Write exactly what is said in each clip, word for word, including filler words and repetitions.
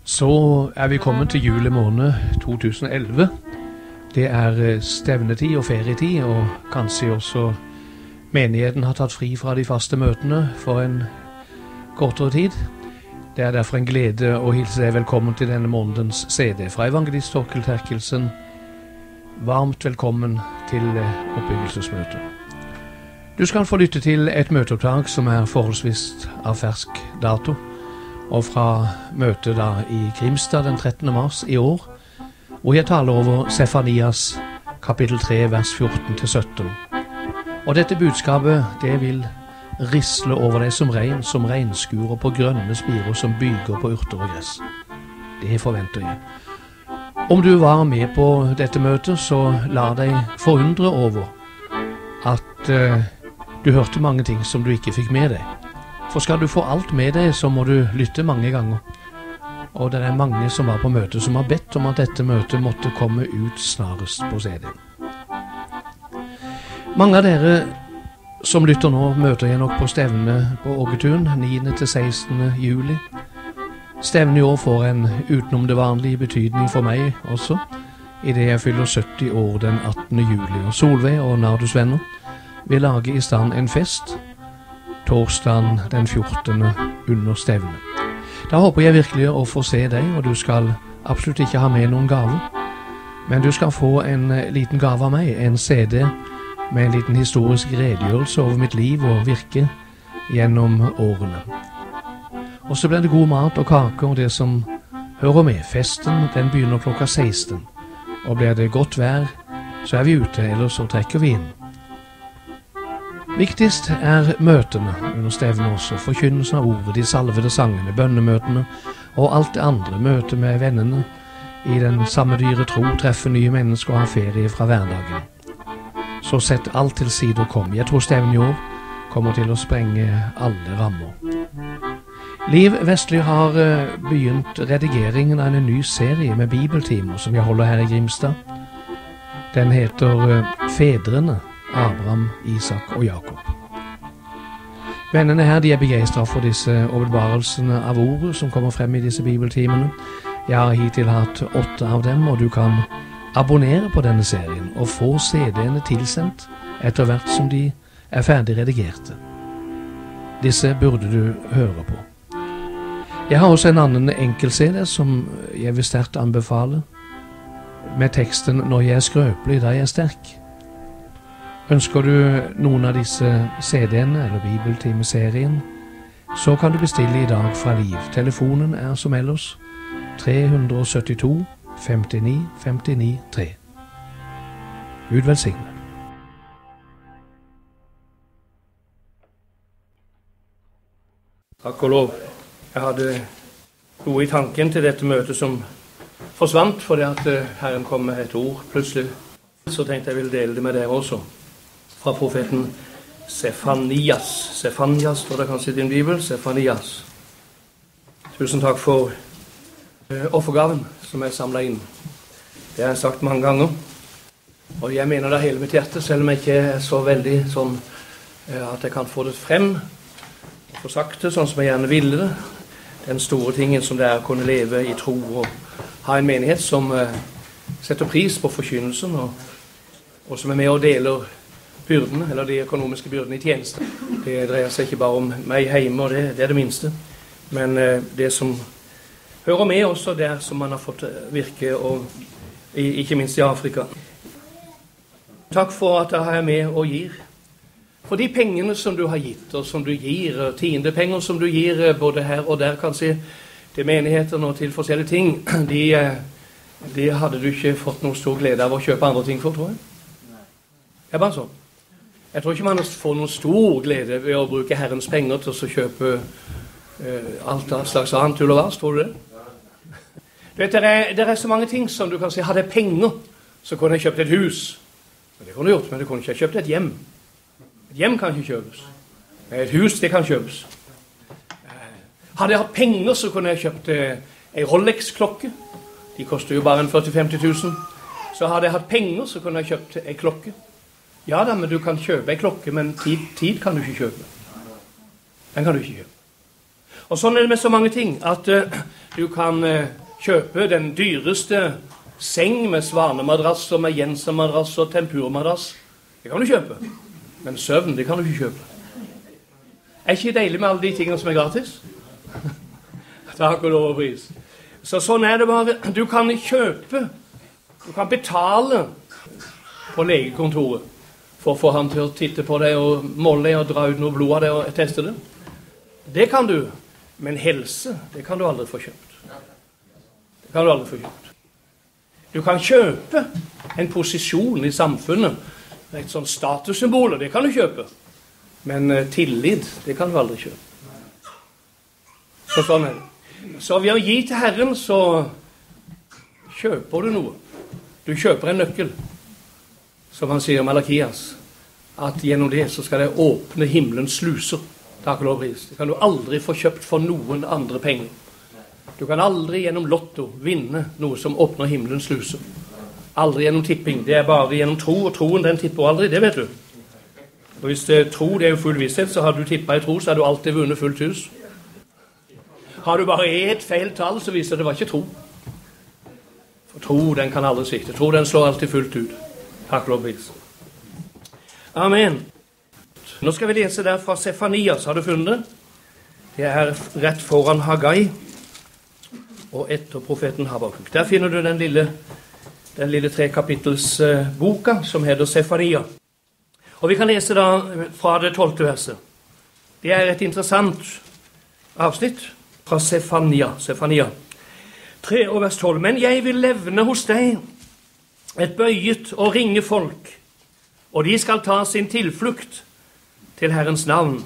Så er vi kommet til juli måned to tusen og elleve. Det er stevnetid og ferietid, og kanskje også menigheten har tatt fri fra de faste møtene for en kortere tid. Det er derfor en glede å hilse deg velkommen til denne månedens C D fra evangelist Torkel Terkelsen. Varmt velkommen til oppbyggelsesmøtet. Du skal få lytte til et møteopptak som er forholdsvis av fersk dato, og fra møtet da i Grimstad den trettende mars i år, hvor jeg taler over Sefanias kapittel tre vers fjorten til sytten. Og dette budskapet, det vil risle over deg som regn, som regnskurer på grønne spirer som byger på urter og gress. Det forventer jeg. Om du var med på dette møtet, så la deg forundre over at uh, du hørte mange ting som du ikke fikk med deg. For skal du få alt med deg, så må du lytte mange ganger. Og det er mange som var på møtet som har bedt om at dette møtet måtte komme ut snarest på C D. Mange av dere som lytter nå, møter jeg nok på stevne på Ågetun niende til sekstende juli. Stevne i år får en utenom det vanlige betydning for meg også, i det jeg fyller sytti år den attende juli. Og Solveig og Nardus venner vil lage i stand en fest torsdagen den fjortende under stevne. Da håper jeg virkelig å få se deg, og du skal absolutt ikke ha med noen gave. Men du skal få en liten gave av meg, en C D med en liten historisk redegjørelse over mitt liv og virke gjennom årene. Og så blir det god mat og kake og det som hører med. Festen, den begynner klokka seksten. Og blir det godt vær, så er vi ute, eller så trekker vi inn. Viktigst er møtene under stevnet også, forkynnelsen av ordet, de salvede sangene, bønnemøtene og alt det andre, møte med vennene i den samme dyre tro, treffe nye mennesker og ha ferie fra hverdagen. Så sett alt til side og kom. Jeg tror stevnet i år kommer til å sprenge alle rammer. Liv Vestly har begynt redigeringen av en ny serie med bibeltimer som jeg holder her i Grimstad. Den heter Fedrene, Abraham, Isak og Jakob. Vennene her, de er begeistret for disse åpenbarelsene av ordet som kommer frem i disse bibeltimene. Jeg har hittil hatt åtte av dem, og du kan abonnere på denne serien og få C D-ene tilsendt etter hvert som de er ferdig redigerte. Disse burde du høre på. Jeg har også en annen enkel C D som jeg vil sterkt anbefale, med teksten «Når jeg er skrøpelig, da jeg er sterk». Ønsker du noen av disse C D-ene eller bibeltimeserien, så kan du bestille i dag fra Liv. Telefonen er som ellers tre sytti to femtini femtini tre. Gud velsigne. Takk og lov. Jeg hadde noe i tanken til dette møtet som forsvant, fordi at Herren kom med et ord plutselig. Så tenkte jeg ville dele det med dere også. Fra profeten Sefanias. Sefanias står det kanskje i din bibel. Sefanias. Tusen takk for uh, offergaven som er samlet inn. Det har jeg sagt mange ganger. Og jeg mener det hele mitt hjerte, selv om jeg ikke er så veldig sånn uh, at jeg kan få det frem og få sagt det sånn som jeg gjerne ville det. Den store tingen som det er å kunne leve i tro og ha en menighet som uh, setter pris på forkynnelsen og, og som er med og deler byrdene, eller de økonomiske byrdene i tjeneste. Det dreier seg ikke bare om meg hjemme, og det, det er det minste. Men uh, det som hører med også der som man har fått virke, og i, ikke minst i Afrika. Takk for at jeg er med og gir. For de pengene som du har gitt, og som du gir, tiendepenger som du gir både her og der, kanskje til menighetene og til forskjellige ting, de, de hadde du ikke fått noen stor glede av å kjøpe andre ting for, tror jeg. Det er bare sånn. Jeg tror ikke man får noen stor glede ved å bruke Herrens penger til å kjøpe uh, alt av slags annet tull og vas, tror du det? Du vet, det er, det er så mange ting som du kan si, hadde jeg penger, så kunne jeg kjøpt et hus. Det kunne du gjort, men du kunne ikke kjøpt et hjem. Et hjem kan ikke kjøpes. Et hus, det kan kjøpes. Hadde jeg hatt penger, så kunne jeg kjøpt uh, en Rolex-klokke. De koster jo bare en førti til femti tusen. Så hadde jeg hatt penger, så kunne jeg kjøpt en klokke. Ja da, men du kan kjøpe en klokke, men tid, tid kan du ikke kjøpe. Den kan du ikke kjøpe. Og sånn er det med så mange ting, at uh, du kan uh, kjøpe den dyreste seng med svanemadrass og med jensermadrass og tempurmadrass. Det kan du kjøpe. Men søvn, det kan du ikke kjøpe. Er ikke det deilig med alle de tingene som er gratis? Takk og lov og pris. Så sånn er det bare. Du kan kjøpe, du kan betale på legekontoret for å få han til å titte på deg og måle deg og dra ut noe blod av deg og teste det. Det kan du, men helse, det kan du aldri få kjøpt. Det kan du aldri få kjøpt. Du kan kjøpe en posisjon i samfunnet, et sånt statussymbol, det kan du kjøpe. Men uh, tillit, det kan du aldri kjøpe. Så sånn er det. Så ved å gi til Herren, så kjøper du noe. Du kjøper en nøkkel, som han sier om Malakias, at gjennom det så skal det åpne himmelens sluser. Takk og lov pris. Det kan du aldri få kjøpt for noen andre penger. Du kan aldri gjennom lotto vinne noe som åpner himmelens sluser. Aldri gjennom tipping. Det er bare gjennom tro, og troen den tipper aldri, det vet du. Og hvis det tro det er jo full visshet, så har du tippet i tro, så har du alltid vunnet fullt hus. Har du bare et feil tall, så viser det det var ikke tro. For tro, den kan aldri svikte. Tro, den slår alltid fullt ut. Takk og lov pris. Amen. Nå skal vi lese der fra Sefanias, har du funnet det? Det er rett foran Haggai og etter profeten Habakuk. Der finner du den lille, den lille tre kapittels uh, boka som heter Sefania. Og vi kan lese da fra det tolvte verset. Det er et interessant avsnitt fra Sefania. Sefania. tre og vers tolv. Men jeg vil levne hos deg et bøyet og ringe folk, og de skal ta sin tilflukt til Herrens navn.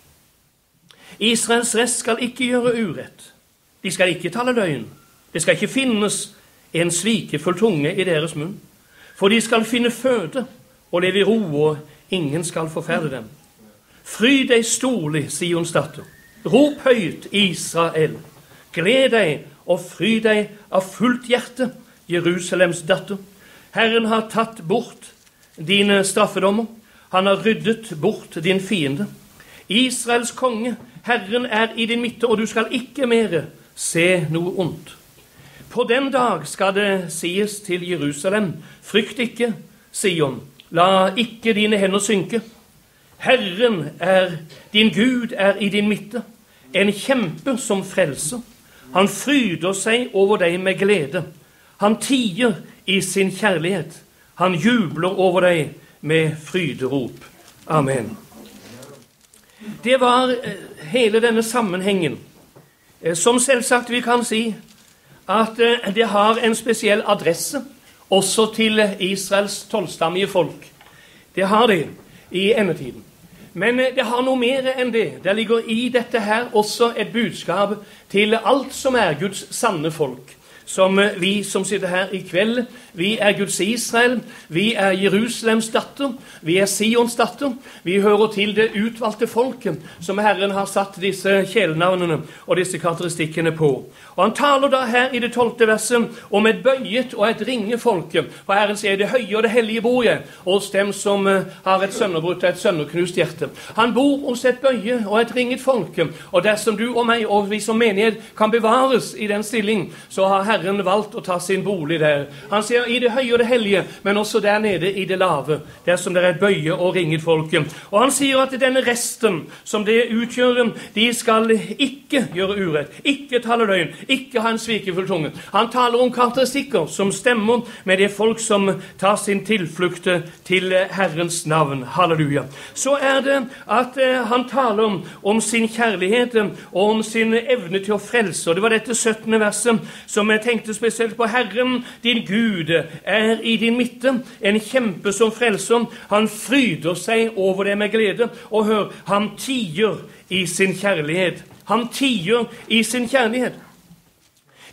Israels rest skal ikke gjøre urett. De skal ikke tale løgn. Det skal ikke finnes en svikefull tunge i deres munn. For de skal finne føde og leve i ro, og ingen skal forferde dem. Fryd deg storlig, Sions datter. Rop høyt, Israel. Gled deg og fryd deg av fullt hjerte, Jerusalems datter. Herren har tatt bort dine straffedommer. Han har ryddet bort din fiende. Israels konge, Herren er i din midte, og du skal ikke mere se noe ondt. På den dag skal det sies til Jerusalem, frykt ikke, Sion, la ikke dine hender synke. Herren er, din Gud er i din midte, en kjempe som frelser. Han fryder seg over deg med glede. Han tier i sin kjærlighet. Han jubler over deg med fryderop. Amen. Det var hele denne sammenhengen, som selvsagt vi kan si at det har en spesiell adresse også til Israels tolvstammige folk. Det har det i endetiden. Men det har noe mer enn det. Det ligger i dette her også et budskap til alt som er Guds sanne folk. Som vi som sitter her i kveld, vi er Guds Israel, vi er Jerusalems datter, vi er Sions datter, vi hører til det utvalgte folket som Herren har satt disse kjælenavnene og disse karakteristikkene på. Og han taler da her i det tolvte verset om et bøyet og et ringe folke. For Herren sier det høye og det hellige bor jeg, hos dem som har et sønderbrutt og et sønderknust hjerte. Han bor hos et bøye og et ringet folke, og dersom du og meg og vi som menighet kan bevares i den stilling, så har Herren Herren valgt å ta sin bolig der. Han sier i det høye og det hellige, men også der nede i det lave, der som det er et bøye og ringet folke. Og han sier at denne resten som det utgjør, de skal ikke gjøre urett, ikke tale løgn, ikke ha en svikefull tunge. Han taler om karakteristikker som stemmer med det folk som tar sin tilflukt til Herrens navn. Halleluja. Så er det at uh, han taler om, om sin kjærlighet og om sin evne til å frelse. Og det var dette syttende verset som jeg tenkte spesielt på. Herren, din Gud, er i din midte, en kjempe som frelser. Han fryder seg over det med glede. Og hør, han tier i sin kjærlighet. Han tier i sin kjærlighet.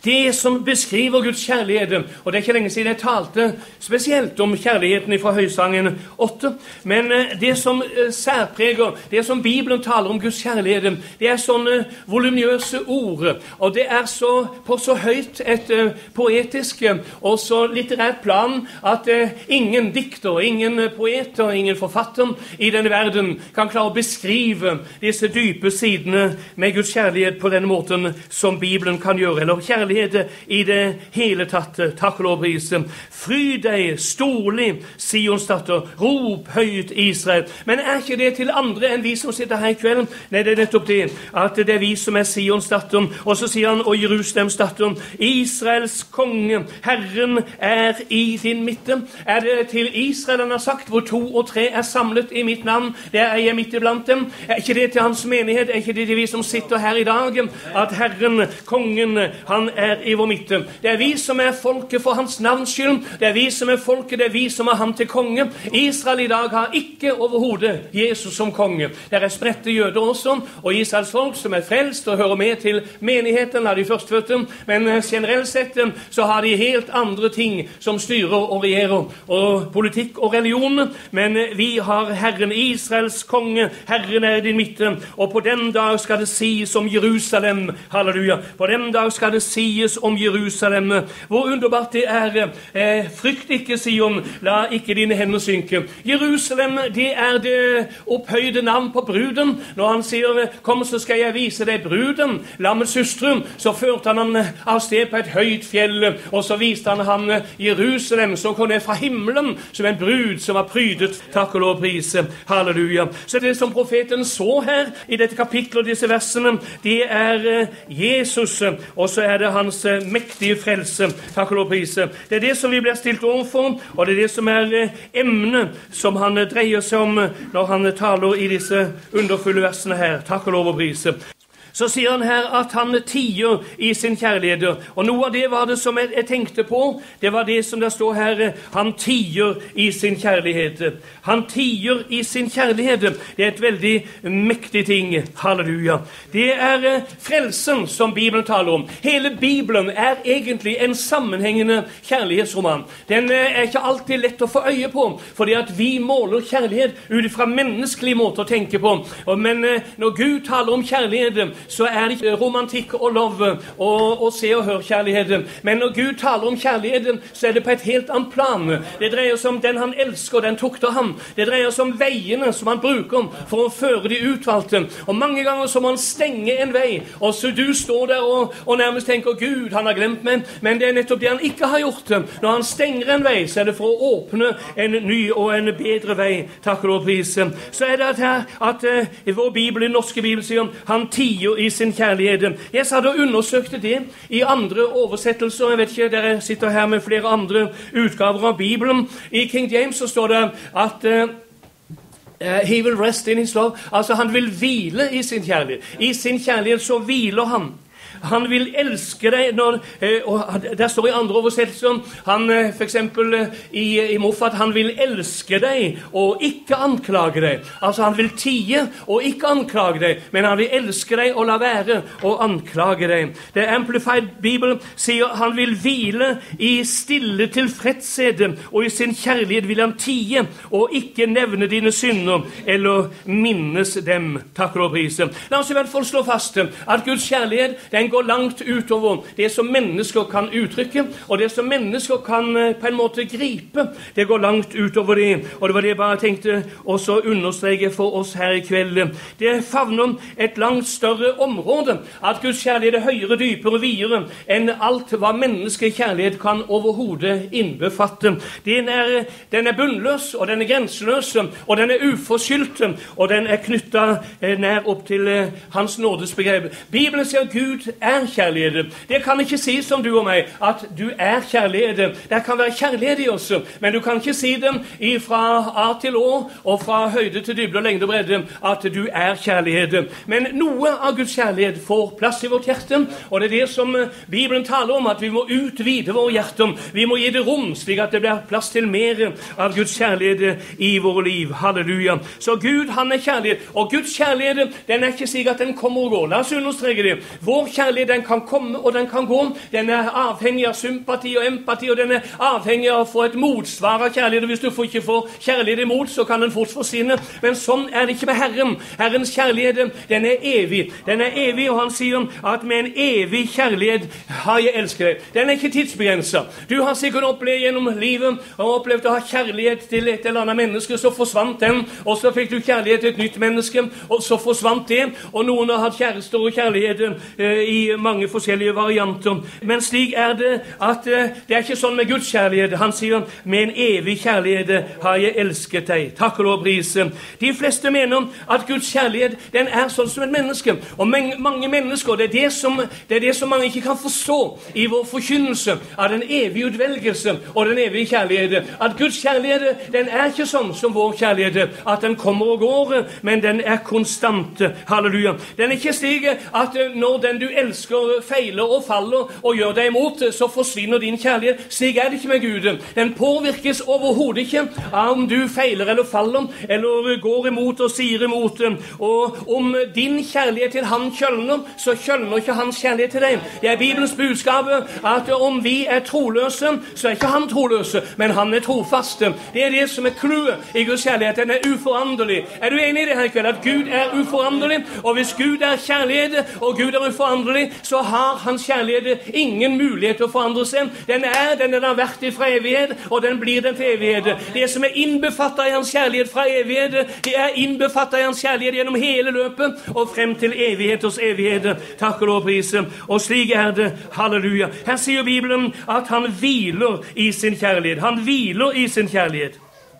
det som beskriver Guds kjærlighet, og det er ikke lenge siden jeg talte spesielt om kjærligheten fra Høysangen åtte, men det som særpreger, det som Bibelen taler om Guds kjærlighet, det er sånne voluminøse ord, og det er så, på så høyt et poetisk og så litterært plan, at ingen dikter, ingen poeter, ingen forfatter i denne verden kan klare å beskrive disse dype sidene med Guds kjærlighet på denne måten som Bibelen kan gjøre, eller kjærlighet i det hele tatt. Takk og lov pris. Fry deg, storlig, Sions datter, rop høyt Israel. Men er ikke det til andre enn vi som sitter her i kveld? Nei, det er nettopp det, at det er vi som er Sions datter, og så sier han, og Jerusalems datter, Israels konge, Herren er i din midte. Er det til Israel han har sagt, hvor to og tre er samlet i mitt navn, det er jeg midt iblant dem? Er ikke det til hans menighet? Er ikke det til vi som sitter her i dag, at Herren, kongen, han er i vår midte? Det er vi som er folket for hans navns skyld, det er vi som er folket, det er vi som har ham til konge. Israel i dag har ikke overhodet Jesus som konge. Det er spredte jøder også, og Israels folk som er frelst og hører med til menigheten av de førstfødte, men generelt sett så har de helt andre ting som styrer og regjerer, og politikk og religion, men vi har Herren, Israels konge, Herren er i din midte, og på den dag skal det sies om Jerusalem, halleluja, på den dag skal det sies om Jerusalem, hvor underbart det er. Eh, frykt ikke, Sion, la ikke dine hender synke. Jerusalem, det er det opphøyde navn på bruden. Når han sier, kom så skal jeg vise deg bruden, lammets hustru, så førte han han av sted på et høyt fjell, og så viste han ham Jerusalem, som kom ned fra himmelen, som en brud som var prydet, takk og lov pris, halleluja. Så det som profeten så her, i dette kapitlet og disse versene, det er Jesus, og så er det hans mektige frelse, takk og lov pris. Det er det som vi blir stilt overfor, og det er det som er emnet som han dreier seg om når han taler i disse underfulle versene her, takk og lov og pris. Så sier han her at han tier i sin kjærlighet, og noe av det var det som jeg, jeg tenkte på, det var det som der står her, han tier i sin kjærlighet. Han tier i sin kjærlighet, det er et veldig mektig ting, halleluja. Det er frelsen som Bibelen taler om. Hele Bibelen er egentlig en sammenhengende kjærlighetsroman. Den er ikke alltid lett å få øye på, fordi at vi måler kjærlighet ut fra menneskelige måter å tenke på. Men når Gud taler om kjærlighet, så er det ikke romantikk og lov og, og se og hør kjærligheten. Men når Gud taler om kjærligheten, så er det på et helt annet plan. Det dreier seg om den han elsker, den tukter ham. Det dreier seg om veiene som han bruker for å føre de utvalgte. Og mange ganger så må han stenge en vei, og så du står der og, og nærmest tenker, Gud, han har glemt meg. Men det er nettopp det han ikke har gjort. Når han stenger en vei, så er det for å åpne en ny og en bedre vei. Takk og lov pris. Så er det at, her, at uh, i vår Bibel, i norske Bibel, sier han tier i sin kjærlighet. Jeg satt og undersøkte det i andre oversettelser. Jeg vet ikke, dere sitter her med flere andre utgaver av Bibelen. I King James så står det at uh, uh, he will rest in his love. Altså han vil hvile i sin kjærlighet. I sin kjærlighet så hviler han. Han vil elske deg når, og der står i andre oversettelser, han for eksempel i, i Moffat, han vil elske deg og ikke anklage deg. Altså han vil tie og ikke anklage deg, men han vil elske deg og la være og anklage deg. The Amplified Bible sier han vil hvile i stille tilfredshet, og i sin kjærlighet vil han tie og ikke nevne dine synder eller minnes dem. Takk og pris. La oss i hvert fall slå fast at Guds kjærlighet, den går langt utover det som mennesker kan uttrykke, og det som mennesker kan på en måte gripe. Det går langt utover det, og det var det jeg bare tenkte også understreke for oss her i kveld. Det favner et langt større område, at Guds kjærlighet er høyere, dypere, videre enn alt hva menneskelig kjærlighet kan overhodet innbefatte. Den er, den er bunnløs, og den er grenseløs, og den er uforskyldt, og den er knyttet nær opp til hans nådesbegrep. Bibelen sier Gud er kjærlighet. Det kan ikke si som du og meg, at du er kjærlighet. Det kan være kjærlighet i oss, men du kan ikke si dem fra A til Å, og fra høyde til dybde og lengde og bredde, at du er kjærlighet. Men noe av Guds kjærlighet får plass i vårt hjerte, og det er det som Bibelen taler om, at vi må utvide vår hjerte. Vi må gi det rom, slik at det blir plass til mer av Guds kjærlighet i våre liv. Halleluja. Så Gud, han er kjærlighet, og Guds kjærlighet, den er ikke slik at den kommer og går. La oss understreke det. Vår kjærlighet kjærlighet, den kan komme og den kan gå. Den er avhengig av sympati og empati, og den er avhengig av å få et motsvar av kjærlighet. Og hvis du ikke får kjærlighet imot, så kan den fort forsvinne. Men sånn er det ikke med Herren. Herrens kjærlighet, den er evig. Den er evig, og han sier at med en evig kjærlighet har jeg elsket deg. Den er ikke tidsbegrenset. Du har sikkert opplevd gjennom livet og opplevd å ha kjærlighet til et eller annet menneske, så forsvant den, og så fikk du kjærlighet til et nytt menneske, og så forsvant det, og noen har hatt kjærester og kjærlighet eh, i mange forskjellige varianter. Men slik er det at eh, det er ikke sånn med Guds kjærlighet. Han sier, med en evig kjærlighet har jeg elsket deg. Takk og lov prise. De fleste mener at Guds kjærlighet, den er sånn som et menneske. Og mange, mange mennesker, det er det, som, det er det som mange ikke kan forstå i vår forkynnelse av den evige utvelgelse og den evige kjærlighet. At Guds kjærlighet, den er ikke sånn som vår kjærlighet, at den kommer og går, men den er konstant. Halleluja. Den er ikke slik at når den du elsker feiler og faller og gjør deg imot, så forsvinner din kjærlighet. Slik er det ikke med Gud. Den påvirkes overhodet ikke av om du feiler eller faller, eller går imot og sier imot. Og om din kjærlighet til han kjølner, så kjølner ikke hans kjærlighet til deg. Det er Bibelens budskap at om vi er troløse, så er ikke han troløse, men han er trofaste. Det er det som er clouet i Guds kjærlighet. Den er uforanderlig. Er du enig i det her i kveld? At Gud er uforanderlig, og hvis Gud er kjærlighet, og Gud er uforanderlig, så har hans kjærlighet ingen mulighet til å forandre seg. Den er, den er den vært fra evighet, og den blir den til evighet. Det som er innbefattet i hans kjærlighet fra evighet, det er innbefattet i hans kjærlighet gjennom hele løpet, og frem til evigheters evighet. Takk og lov prise. Og slik er det. Halleluja. Her sier Bibelen at han hviler i sin kjærlighet. Han hviler i sin kjærlighet.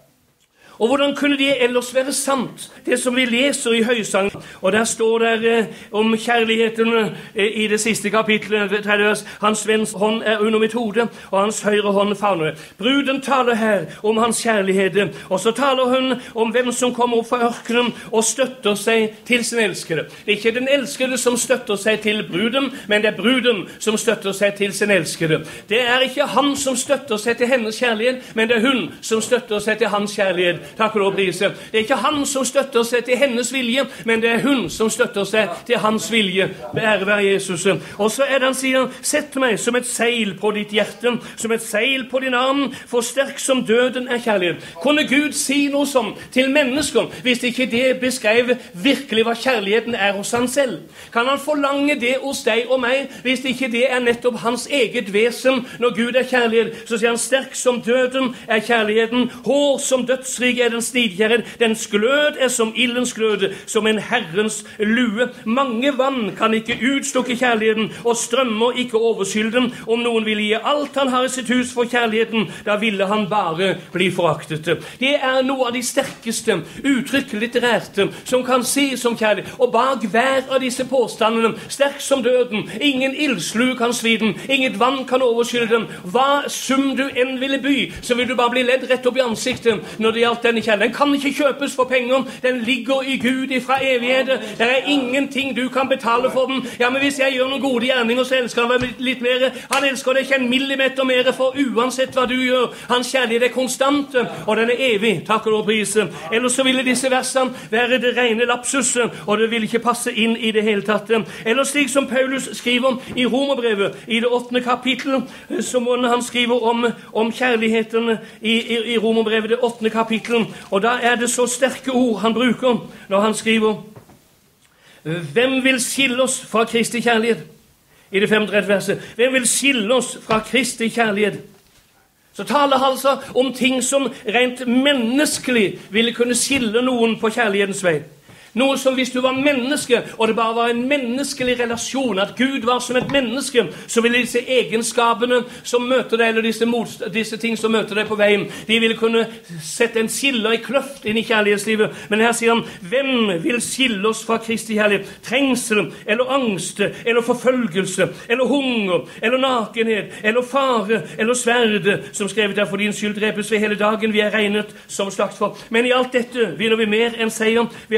Og hvordan kunne det ellers være sant, det som vi leser i Høysang? Og der står det eh, om kjærligheten eh, i det siste kapitlet, tredje vers. Hans venstre hånd er under mitt hode, og hans høyre hånd favner. Bruden taler her om hans kjærlighet, og så taler hun om hvem som kommer opp fra ørkenen og støtter seg til sin elskede. Det er ikke den elskede som støtter seg til bruden, men det er bruden som støtter seg til sin elskede. Det er ikke han som støtter seg til hennes kjærlighet, men det er hun som støtter seg til hans kjærlighet. Takk og lov prise. Det er ikke han som støtter seg til hennes vilje, men det er hun som støtter seg til hans vilje. Ære være Jesus. Og så er det han sier, sett meg som et seil på ditt hjerte, som et seil på din arm, for sterk som døden er kjærlighet. Kunne Gud si noe sånn til mennesker, hvis ikke det beskrev virkelig hva kjærligheten er hos han selv? Kan han forlange det hos deg og meg, hvis ikke det er nettopp hans eget vesen? Når Gud er kjærlighet, så sier han, sterk som døden er kjærligheten, hår som dødsrik er den snidkjærhet, dens glød er som ildens glød, som en Herrens lue. Mange vann kan ikke utstukke kjærligheten, og strømmer ikke overskylle den. Om noen vil gi alt han har i sitt hus for kjærligheten, da ville han bare bli foraktet. Det er noe av de sterkeste uttrykk litterært som kan sies som kjærlighet. Og bak hver av disse påstandene, sterk som døden, ingen ildslu kan svi den, inget vann kan overskylle den. Hva sum du enn ville by, så vil du bare bli ledd rett opp i ansiktet når det gjaldt denne kjærlighet. Den kan ikke kjøpes for penger. Den ligger i Gud ifra evighet. Det er ingenting du kan betale for den. Ja, men hvis jeg gjør noen gode gjerninger, så elsker han meg litt mer. Han elsker deg ikke en millimeter mer, for uansett hva du gjør, hans kjærlighet er konstant, og den er evig. Takk og lov prise. Ellers så ville disse versene være det rene lapsus, og det ville ikke passe inn i det hele tatt. Eller slik som Paulus skriver i Romerbrevet, i det åttende kapittel, som han skriver om, om kjærligheten i, i, i Romerbrevet, det åttende kapittel. Og da er det så sterke ord han bruker når han skriver, hvem vil skille oss fra Kristi kjærlighet? I det femogtredje verset. Hvem vil skille oss fra Kristi kjærlighet? Så taler han altså om ting som rent menneskelig ville kunne skille noen på kjærlighetens vei. Noe som hvis du var menneske, og det bare var en menneskelig relasjon, at Gud var som et menneske, så ville disse egenskapene som møter deg, eller disse, motst- disse ting som møter deg på veien, de ville kunne sette en skiller i kløft inn i kjærlighetslivet. Men her sier han, hvem vil skille oss fra Kristi kjærlighet? Trengsel, eller angst, eller forfølgelse, eller hunger, eller nakenhet, eller fare, eller sverd, som skrevet der, for din skyld drepes vi hele dagen, vi er regnet som slakt for. Men i alt dette vinner vi mer enn seier ved ham som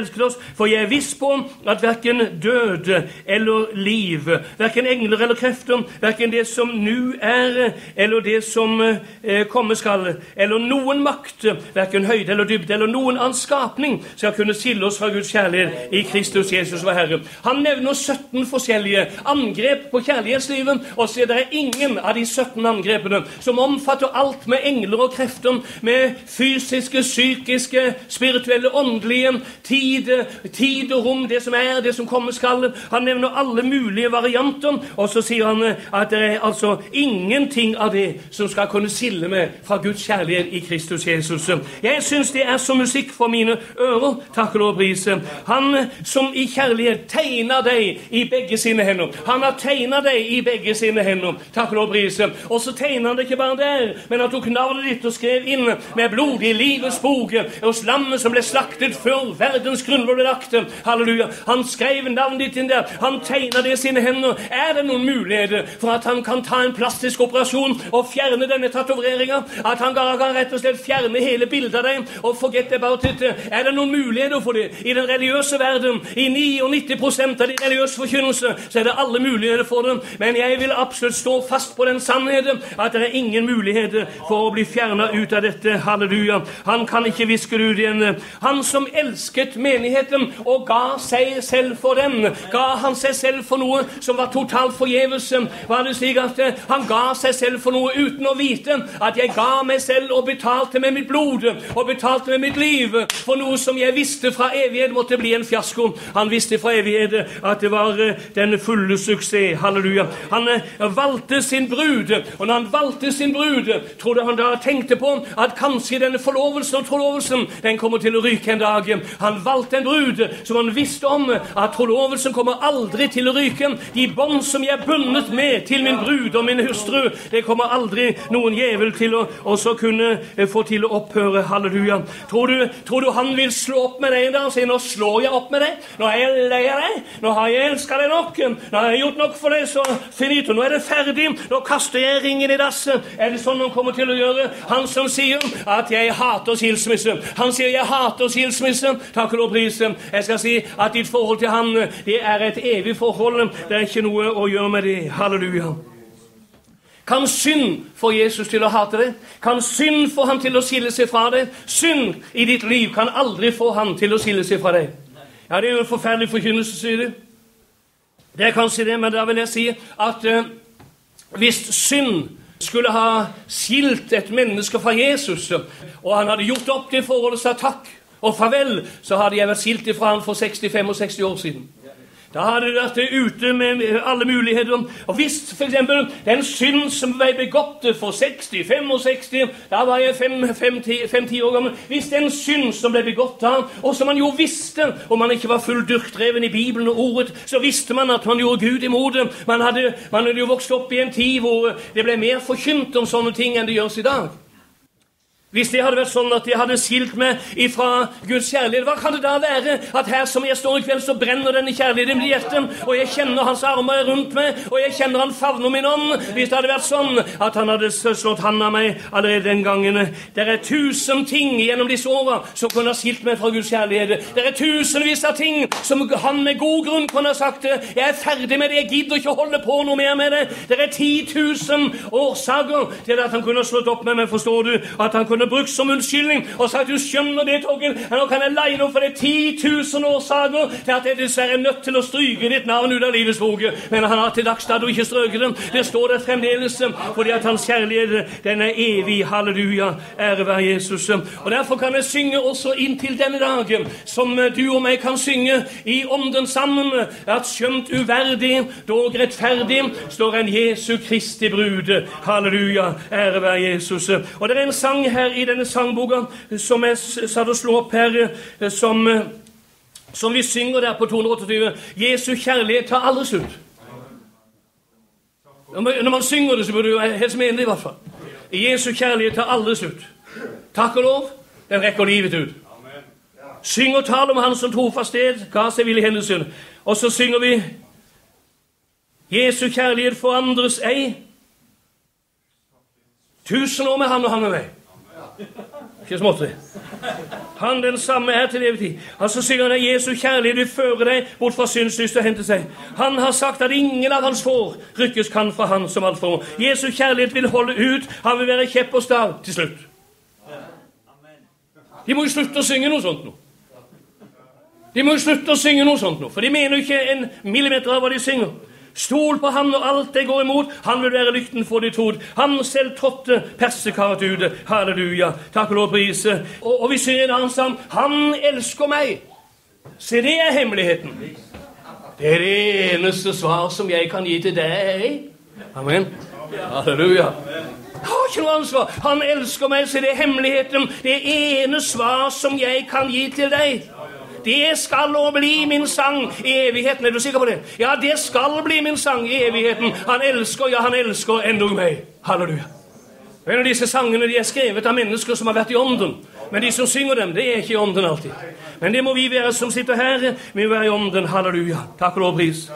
elsket oss, for jeg er viss på at hverken død eller liv, hverken engler eller krefter, hverken det som nu er, eller det som eh, komme skal, eller noen makt, hverken høyde eller dybde, eller noen annen skapning, skal kunne skille oss fra Guds kjærlighet i Kristus Jesus vår Herre. Han nevner sytten forskjellige angrep på kjærlighetslivet, og sier det er ingen av de sytten angrepene som omfatter alt med engler og krefter, med fysiske, psykiske, spirituelle, åndelige, tid, tid og rom, det som er, det som kommer skal. Han nevner alle mulige varianter, og så sier han at det er altså ingenting av det som skal kunne skille meg fra Guds kjærlighet i Kristus Jesus. Jeg synes det er som musikk for mine ører, takk og lov pris. Han som i kjærlighet tegner deg i begge sine hender. Han har tegnet deg i begge sine hender, takk og lov pris. Og så tegner han det ikke bare der, men han tok navnet ditt og skrev inn med blod i livets bok hos lammet som ble slaktet før verdens grunnlov ble lagt. Halleluja. Han skrev navnet ditt inn der. Han tegnet det i sine hender. Er det noen mulighet for at han kan ta en plastisk operasjon og fjerne denne tatoveringen? At han kan rett og slett fjerne hele bildet av deg og forget about it? Er det noen muligheter for det? I den religiøse verden, i niognitti prosent av de religiøse forkynnelser, så er det alle muligheter for det. Men jeg vil absolutt stå fast på den sannheten at det er ingen muligheter for å bli fjernet ut av dette. Halleluja. Han kan ikke viske det ut igjen. Han som elsket menigheten og ga seg selv for den, ga han seg selv for noe som var totalt forgjeves. Var det slik at han ga seg selv for noe uten å vite at jeg ga meg selv og betalte med mitt blod og betalte med mitt liv for noe som jeg visste fra evighet måtte bli en fiasko. Han visste fra evighet at det var den fulle suksess. Halleluja. Han valgte sin brud, og når han valgte sin brud, trodde han da tenkte på at kanskje denne forlovelsen og trolovelsen, den kommer til å ryke en dag. Han valgte en brud som han visste om at trolovelsen kommer aldri til å ryke. De bånd som jeg er bundet med til min brud og min hustru, det kommer aldri noen jævel til å også kunne få til å opphøre. Halleluja. Tror du, tror du han vil slå opp med deg da og si, nå slår jeg opp med deg, nå er jeg lei av deg, nå har jeg elsket deg nok, nå har jeg gjort nok for deg, så finito, nå er det ferdig, nå kaster jeg ringen i dasset. Er det sånn han kommer til å gjøre? Han som sier at jeg hater skilsmisse, han sier jeg hater skilsmisse, takk og lov pris. Jeg skal si at ditt forhold til han, det er et evig forhold, det er ikke noe å gjøre med det. Halleluja. Kan synd få Jesus til å hate deg? Kan synd få han til å skille seg fra deg? Synd i ditt liv kan aldri få han til å skille seg fra deg. Ja, det er jo en forferdelig forkynnelse, sier det. Det er kanskje det, men da vil jeg si at uh, hvis synd skulle ha skilt et menneske fra Jesus, og han hadde gjort opp det forholdet og sa takk og farvel, så hadde jeg vært skilt ifra han for sekstifem og seksti år siden. Da hadde det vært ute med alle muligheter. Og hvis for eksempel den synd som ble begått for seksti, sekstifem, da var jeg fem-ti år gammel, hvis den synd som ble begått da, og som man jo visste, om man ikke var full dyrkdreven i Bibelen og ordet, så visste man at man gjorde Gud imot det. Man hadde, man hadde jo vokst opp i en tid hvor det ble mer forkynt om sånne ting enn det gjøres i dag. Hvis det hadde vært sånn at jeg hadde skilt meg ifra Guds kjærlighet, hva kan det da være? At her som jeg står i kveld, så brenner denne kjærligheten i hjertet, og jeg kjenner hans armer rundt meg, og jeg kjenner han favner min ånd. Hvis det hadde vært sånn at han hadde slått hand av meg allerede den gangen. Det er tusen ting gjennom disse årene som kunne ha skilt meg fra Guds kjærlighet. Det er tusenvis av ting som han med god grunn kunne ha sagt, jeg er ferdig med det, jeg gidder ikke å holde på noe mer med det. Det er ti tusen årsaker til at han kunne ha slått opp med meg, forstår du? At han kunne brukt som unnskyldning og sagt, du skjønner det, Torgen, nå kan jeg leie noe for det ti tusen årsaker til at jeg dessverre er nødt til å stryke ditt navn ut av livets bok. Men han har til dagsdato ikke strøket den. Det står der fremdeles, fordi at hans kjærlighet, den er evig. Halleluja, ære være Jesus. Og derfor kan jeg synge også inntil denne dagen, som du og meg kan synge i ånden sammen, at skjønt uverdig, dog rettferdig, står en Jesu Kristi brud. Halleluja, ære være Jesus. Og det er en sang her i denne sangboka som jeg satt og slå opp her, som, som vi synger der på to hundre og åttityve. Jesu kjærlighet tar aldri slutt. Når man synger det, så burde du helst mene det i hvert fall. Jesu kjærlighet tar aldri slutt. Takk og lov, den rekker livet ut. Syng og tal om han som trofast sted, ga seg vil i hendelsen. Og så synger vi Jesu kjærlighet forandres ei. Tusen år med han og han med meg. Ikke småtteri. Han den samme er til evig tid. Altså sier han at Jesu kjærlighet vil føre deg bort fra synslyst og hente seg. Han har sagt at ingen av hans får rykkes kan fra han som alt får. Jesu kjærlighet vil holde ut. Han vil være kjepp og stav til slutt. De må jo slutte å synge noe sånt nå. De må jo slutte å synge noe sånt nå, for de mener jo ikke en millimeter av hva de synger. Stol på han når alt det går imot. Han vil være lykten for de trod. Han selv trådte persekaret ut. Halleluja. Takk og lov prise. Og, og vi synger en annen sang. Han elsker meg. Se, det er hemmeligheten. Det er det eneste svar som jeg kan gi til deg. Amen. Halleluja. Jeg har ikke noe ansvar. Han elsker meg. Se, det er hemmeligheten. Det ene svar som jeg kan gi til deg. Det skal og bli min sang i evigheten. Er du sikker på det? Ja, det skal bli min sang i evigheten. Han elsker, ja, han elsker enda meg. Halleluja. En av disse sangene de er skrevet av mennesker som har vært i ånden. Men de som synger dem, det er ikke i ånden alltid. Men det må vi være som sitter her. Vi må være i ånden. Halleluja. Takk og lov pris.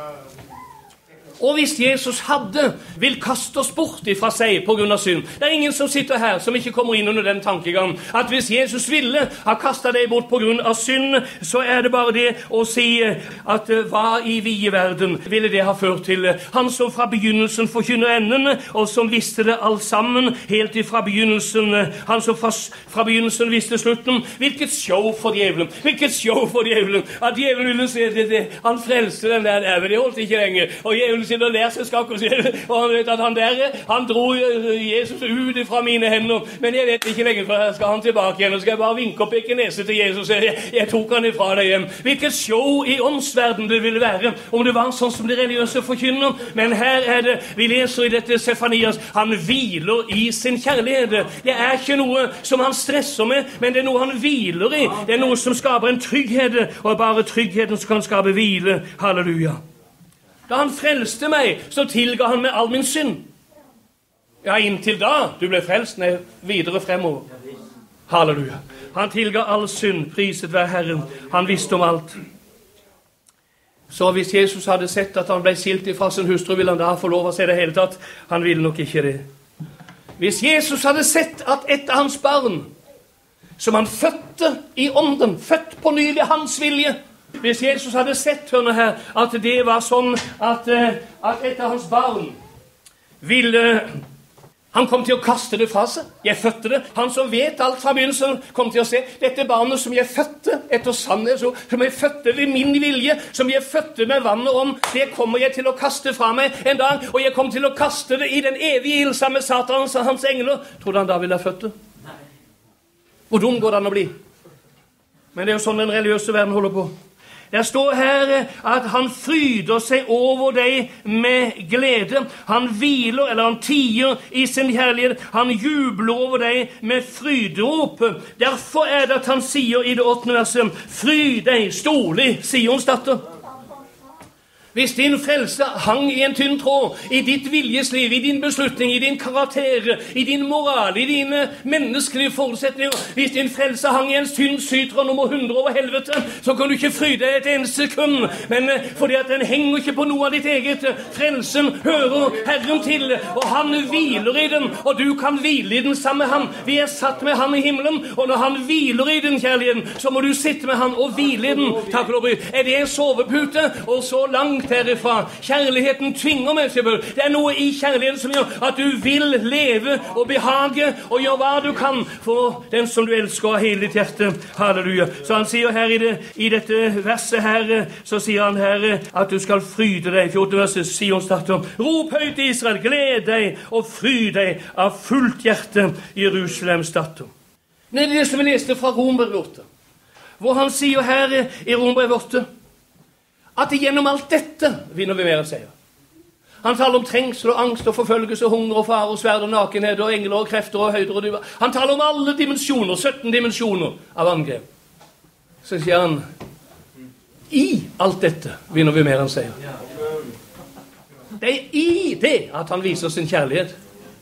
Og hvis Jesus hadde vil kaste oss bort ifra seg på grunn av synd. Det er ingen som sitter her som ikke kommer inn under den tankegangen. At hvis Jesus ville ha kastet deg bort på grunn av synd, så er det bare det å si at hva i vide verden ville det ha ført til. Han som fra begynnelsen forkynner enden, og som visste det alt sammen, helt ifra begynnelsen. Han som fra, fra begynnelsen visste slutten. Hvilket show for djevelen. Hvilket show for djevelen. At djevelen ville se det, det. Han frelste den der, men det holdt ikke lenger. Og djevelen sitter og lærer seg skakk og sier, og han vet at han der, han dro Jesus ut fra mine hender, men jeg vet ikke lenger, for her skal han tilbake igjen, og skal jeg bare vinke og pekke nese til Jesus, jeg, jeg tok han ifra deg hjem. Hvilket show i åndsverden det ville være, om det var sånn som de religiøse forkynner, men her er det, vi leser i dette Sefanias, han hviler i sin kjærlighet. Det er ikke noe som han stresser med, men det er noe han hviler i. Det er noe som skaper en trygghet, og bare tryggheten som kan skape hvile. Halleluja. Da han frelste meg, så tilga han meg all min synd. Ja, inntil da, du ble frelst, nei, videre fremover. Halleluja. Han tilga all synd, priset være Herren. Han visste om alt. Så hvis Jesus hadde sett at han ble skilt fra sin hustru, ville han da få lov å se det hele tatt? Han ville nok ikke det. Hvis Jesus hadde sett at et av hans barn, som han fødte i ånden, født på ny ved hans vilje, hvis Jesus hadde sett henne her, at det var sånn at, at et av hans barn ville, han kom til å kaste det fra seg. Jeg fødte det. Han som vet alt fra begynnelsen kom til å se dette barnet som jeg fødte etter sannhet, som jeg fødte ved min vilje, som jeg fødte med vannet om, det kommer jeg til å kaste fra meg en dag, og jeg kommer til å kaste det i den evige ild sammen med Satan og hans engler. Tror du han da ville ha født det? Hvor dum går det an å bli? Men det er jo sånn den religiøse verden holder på. Det står her at han fryder seg over deg med glede. Han hviler, eller han tier i sin kjærlighet. Han jubler over deg med fryderop. Derfor er det at han sier i det åttende verset, «Fry deg, storlig, Sions datter». Hvis din frelse hang i en tynn tråd, i ditt viljesliv, i din beslutning, i din karakter, i din moral, i dine menneskelige forutsetninger, hvis din frelse hang i en tynn sytre nummer hundre over helvete, så kan du ikke fryde deg et eneste sekund, men fordi at den henger ikke på noe av ditt eget. Frelsen hører Herren til, og han hviler i den, og du kan hvile i den sammen med han. Vi er satt med han i himmelen, og når han hviler i den kjærligheten, så må du sitte med han og hvile i den. Takk og lov. Er det en sovepute, og så langt herifra. Kjærligheten tvinger meg, selvfølgelig. Det er noe i kjærligheten som gjør at du vil leve og behage og gjøre hva du kan for den som du elsker av hele ditt hjerte. Halleluja. Så han sier her i, det, i dette verset her, så sier han her at du skal fryde deg. fjortende verset, Sions datter. Rop høyt Israel, gled deg og fry deg av fullt hjerte, Jerusalems datter. Det er det som vi leste fra Romerbrevet åtte, hvor han sier her i Romerbrevet åtte, at gjennom alt dette vinner vi mer enn seier. Han taler om trengsel og angst og forfølgelse, hunger og fare og sverd og nakenhet og engler og krefter og høyder og dyr. Han taler om alle dimensjoner, sytten dimensjoner av angrep. Så sier han, i alt dette vinner vi mer enn seier. Det er i det at han viser sin kjærlighet.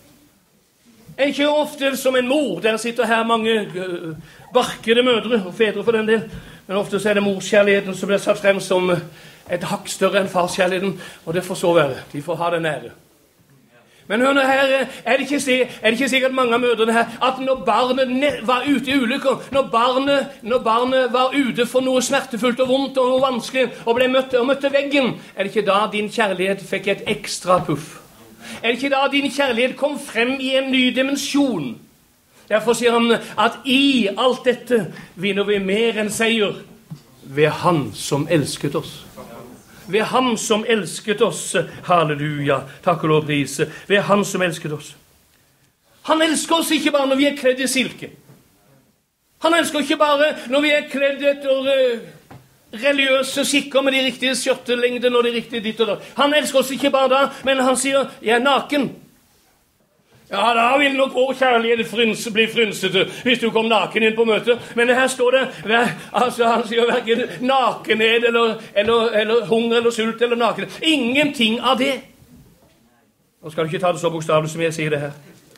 Ikke ofte som en mor, der sitter her mange barkede mødre og fedre for den del, men ofte så er det morskjærligheten som blir satt frem som et hakk større enn farskjærligheten, og det får så være. De får ha den ære. Men hør nå her, er det ikke, er det ikke sikkert mange av mødrene her, at når barnet var ute i ulykker, når barnet, når barnet var ute for noe smertefullt og vondt og noe vanskelig, og ble møtt og møtte veggen, er det ikke da din kjærlighet fikk et ekstra puff? Er det ikke da din kjærlighet kom frem i en ny dimensjon? Derfor sier han at i alt dette vinner vi mer enn seier ved Han som elsket oss. Ved Han som elsket oss, halleluja, takk og lovpris, ved Han som elsket oss. Han elsker oss ikke bare når vi er kledd i silke. Han elsker ikke bare når vi er kledd etter uh, religiøse skikker med de riktige skjørtelengdene og de riktige ditt og da. Han elsker oss ikke bare da, men han sier, jeg er naken. Ja, da vil nok vår kjærlighet frynse, bli frynsete hvis du kom naken inn på møtet. Men her står det, altså han sier hverken nakenhet eller, eller, eller hunger eller sult eller nakenhet. Ingenting av det. Nå skal du ikke ta det så bokstavlig som jeg sier det her.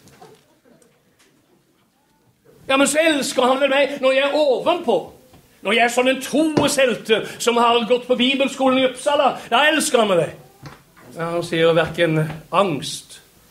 Ja, men så elsker han vel meg når jeg er ovenpå. Når jeg er sånn en troeshelte som har gått på bibelskolen i Uppsala, da elsker han meg. Ja, han sier hverken angst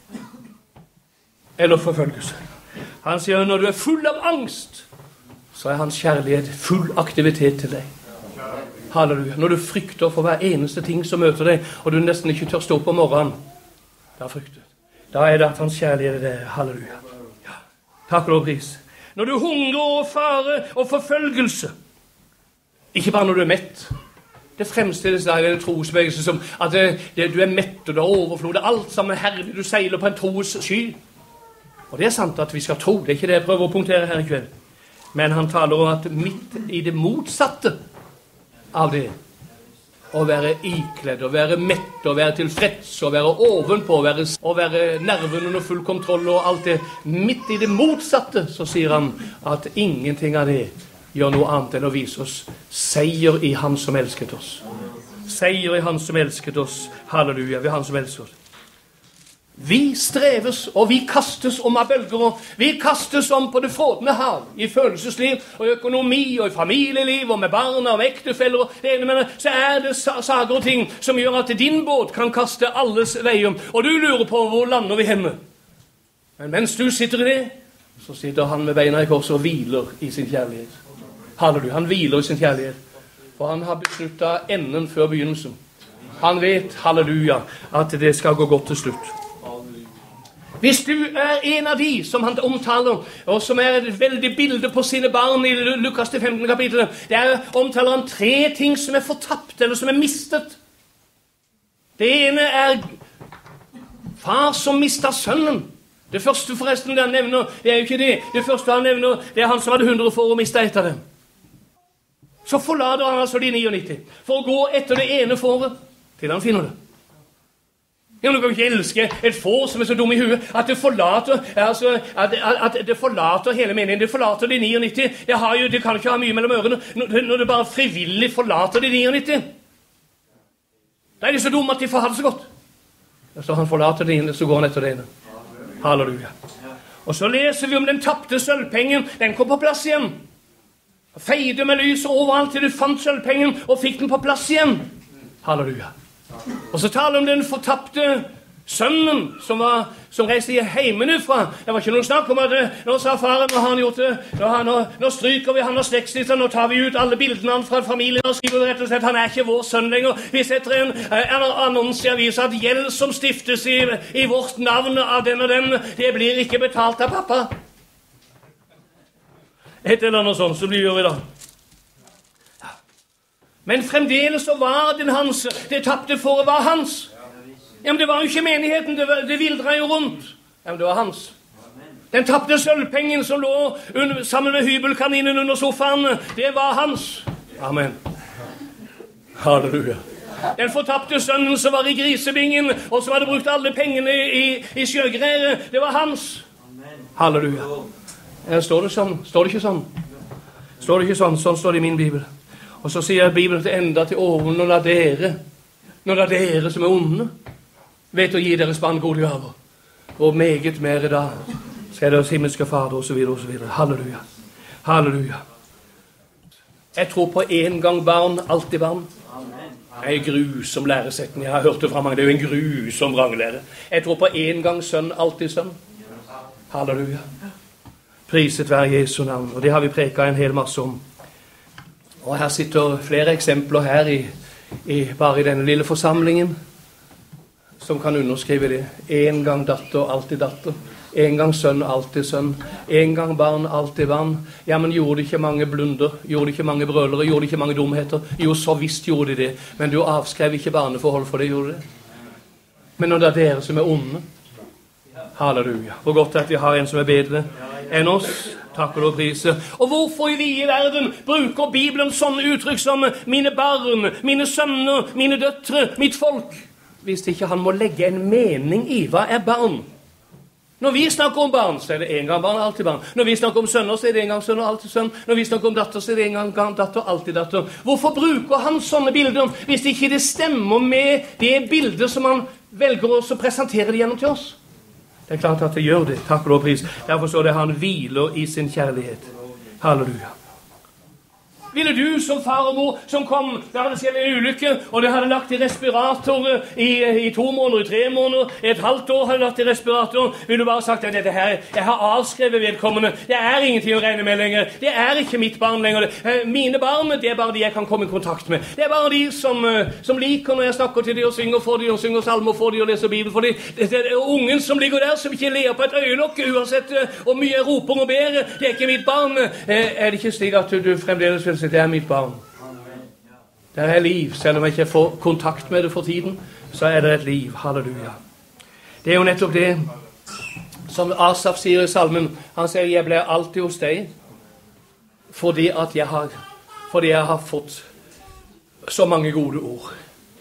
eller forfølgelse. Han sier, når du er full av angst, så er hans kjærlighet full aktivitet til deg. Halleluja. Når du frykter for hver eneste ting som møter deg, og du nesten ikke tør stå på morgenen, da frykter du. Da er det at hans kjærlighet er det. Halleluja. Ja. Takk og lovpris. Når du hungrer og fare og forfølgelse, ikke bare når du er mett. Det fremstilles der i en trosbevegelse som at det, det, du er mett og du er overflod. Det er alt sammen herlig. Du seiler på en tros sky. Og det er sant at vi skal tro, det er ikke det jeg prøver å punktere her i kveld. Men han taler om at midt i det motsatte av det, å være ikledd, å være mett, å være tilfreds, å være ovenpå, å være, å være nerven under full kontroll og alt det, midt i det motsatte, så sier han at ingenting av det gjør noe annet enn å vise oss seier i Han som elsket oss. Seier i Han som elsket oss, halleluja, ved Han som elsket oss. Vi streves, og vi kastes om av bølger, og vi kastes om på det frådende hav, i følelsesliv, og i økonomi, og i familieliv, og med barna, og med ektefeller, og det ene med det, så er det saker og ting som gjør at din båt kan kaste alles veier, og du lurer på hvor lander vi henne. Men mens du sitter i det, så sitter han med beina i kors og hviler i sin kjærlighet. Halleluja, han hviler i sin kjærlighet, for han har besluttet enden før begynnelsen. Han vet, halleluja, at det skal gå godt til slutt. Hvis du er en av de som han omtaler, og som er et veldig bilde på sine barn i Lukas det femtende kapitlet, det er omtaler han tre ting som er fortapt, eller som er mistet. Det ene er far som mistet sønnen. Det første forresten han nevner, det er jo ikke det. Det første han nevner, det er han som hadde hundre får og mistet et av dem. Så forlader han altså de niognitti, for å gå etter det ene fåret, til han finner det. Ja, du kan ikke elske et får som er så dum i huet, at det forlater, altså, at, at det forlater hele meningen, det forlater de niognitti. Det, har jo, det kan ikke ha mye mellom ørene når det bare frivillig forlater de niognitti. Da er de så dumme at de får ha det så godt. Så han forlater det ene, så går han etter det ene. Halleluja. Og så leser vi om den tappte sølvpengen, den kom på plass igjen. Feide med lys overalt til du fant sølvpengen og fikk den på plass igjen. Halleluja. Og så taler om den fortapte sønnen som, var, som reiste hjemmefra. Det var ikke noe snakk om at nå sa faren, nå har han gjort det, nå, har, nå, nå stryker vi han og slektslister, nå tar vi ut alle bildene han fra familien og skriver rett og slett, han er ikke vår sønn lenger. Vi setter en, en annonse i avisen at gjeld som stiftes i, i vårt navn av den og den, det blir ikke betalt av pappa. Et eller annet sånt som vi gjør i dag. Men fremdeles så var den hans, det tappte fåret var hans. Ja, men det var jo ikke menigheten, det, var, det vildret jo rundt. Ja, men det var hans. Den tappte sølvpengen som lå under, sammen med hybelkaninen under sofaen, det var hans. Amen. Halleluja. Den fortappte sønnen som var i grisebingen, og som hadde brukt alle pengene i, i sjøgreier, det var hans. Halleluja. Ja, står det sånn? Står det ikke sånn? Står det ikke sånn? Sånn står det i min bibel. Og så sier Bibelen til enda til åren, når det er dere, når det er dere som er onde, vet å gi deres barn gode gaver. Og meget mer da skal deres himmelske Fader, og så videre, og så videre. Halleluja. Halleluja. Jeg tror på en gang barn, alltid barn. Det er en grusom læresetning. Jeg har hørt det fra mange. Det er jo en grusom vranglære. Jeg tror på en gang sønn, alltid sønn. Halleluja. Priset være Jesu navn. Og det har vi preket en hel masse om. Og her sitter flere eksempler her i, i, bare i denne lille forsamlingen som kan underskrive det. En gang datter, alltid datter. En gang sønn, alltid sønn. En gang barn, alltid barn. Ja, men gjorde ikke mange blunder? Gjorde ikke mange brølere? Gjorde ikke mange dumheter? Jo, så visst gjorde de det. Men du avskrev ikke barneforhold for det, gjorde det? Men når det er dere som er onde, halleluja. Hvor godt er at vi har en som er bedre enn oss. Takk og lov prise. Og hvorfor i vide verden bruker Bibelen sånne uttrykk som mine barn, mine sønner, mine døtre, mitt folk? Hvis ikke han må legge en mening i hva er barn. Når vi snakker om barn, så er det en gang barn, alltid barn. Når vi snakker om sønner, så er det en gang sønner, alltid sønn. Når vi snakker om datter, så er det en gang datter, alltid datter. Hvorfor bruker han sånne bilder, hvis ikke det stemmer med det bildet som han velger oss å presentere det gjennom til oss? Det er klart at det gjør det. Takk og lov pris. Derfor så det han hviler i sin kjærlighet. Halleluja. Ville du som far og mor som kom, det hadde skjedd en ulykke, og det hadde lagt i respirator i, i to måneder, i tre måneder, et halvt år hadde lagt i respirator, ville du bare sagt at dette her, jeg har avskrevet vedkommende, det er ingenting å regne med lenger, det er ikke mitt barn lenger, mine barn, det er bare de jeg kan komme i kontakt med, det er bare de som, som liker når jeg snakker til de og synger for de, og synger salmer for de og leser Bibelen for de, det er ungen som ligger der, som ikke ler på et øyelokk, uansett hvor mye jeg roper og ber, det er ikke mitt barn. Er det ikke slik at du fremdeles vil si, det er mitt barn? Det er liv, selv om jeg ikke får kontakt med det for tiden, så er det et liv. Halleluja. Det er jo nettopp det som Asaf sier i salmen. Han sier, jeg ble alltid hos deg fordi at jeg har, fordi jeg har fått så mange gode ord.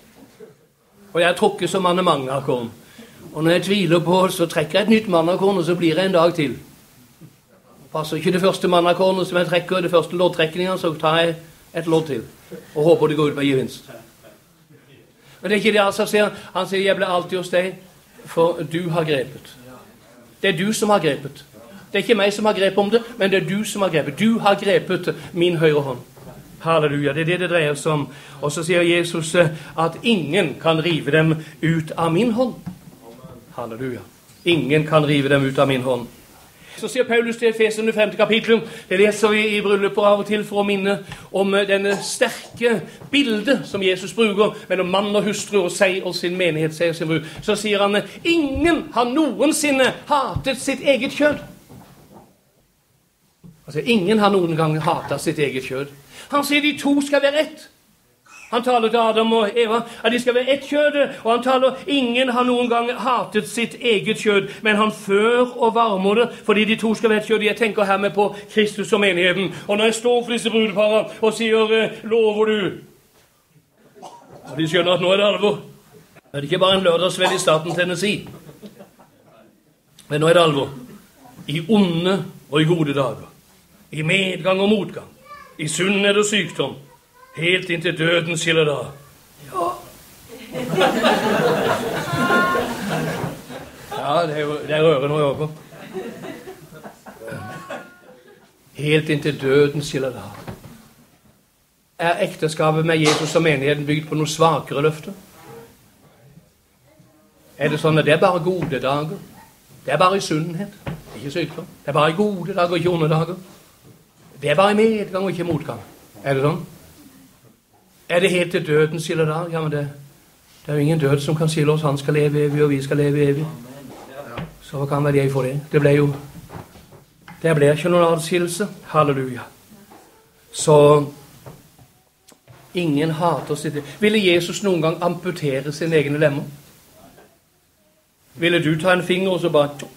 Og jeg trukker så mange mannakorn. Og når jeg tviler på, så trekker jeg et nytt mannakorn, og så blir jeg en dag til. Passer ikke det første mannakornet som jeg trekker, det første loddtrekningen, så tar jeg et lodd til, og håper det går ut med gevinst. Men det er ikke det Asaf sier. Han sier, jeg ble alltid hos deg, for du har grepet. Det er du som har grepet. Det er ikke meg som har grepet om det, men det er du som har grepet. Du har grepet min høyre hånd. Halleluja, det er det det dreier seg om. Og så sier Jesus at ingen kan rive dem ut av min hånd. Halleluja. Ingen kan rive dem ut av min hånd. Så sier Paulus til Efeserne femte kapittel, det leser vi i brylluper av og til for å minne om denne sterke bildet som Jesus bruker mellom mann og hustru og seg og sin menighet, seg og sin brud. Så sier han, ingen har noensinne hatet sitt eget kjød. Altså, ingen har noen gang hatet sitt eget kjød. Han sier de to skal være ett. Han taler til Adam og Eva at de skal være ett kjød, og han taler ingen har noen gang hatet sitt eget kjød, men han før og varmer det, fordi de to skal være ett kjød. Jeg tenker her med på Kristus og menigheten. Og når jeg står for disse brudeparene og sier, lover du? Og de skjønner at nå er det alvor. Det er ikke bare en lørdagsveld i staten Tennessee. Men nå er det alvor. I onde og i gode dager. I medgang og motgang. I sunnhet og sykdom. Helt inntil døden skiller da. Ja. Ja, det er jo det er rørende å høre. Helt inntil døden skiller da. Er ekteskapet med Jesus og menigheten bygd på noen svakere løfter? Er det sånn at det er bare gode dager? Det er bare i sunnhet, ikke sykdom. Det er bare i gode dager, ikke onde dager. Det er bare i medgang og ikke motgang. Er det sånn? Er det helt til døden skiller da? Ja, men det, det er jo ingen død som kan skille oss. Han skal leve evig, og vi skal leve evig. Så kan vel jeg få det. Det ble jo, det ble ikke noen adskillelse. Halleluja. Så ingen hater sitt. Ville Jesus noen gang amputere sine egne lemmer? Ville du ta en finger og så bare...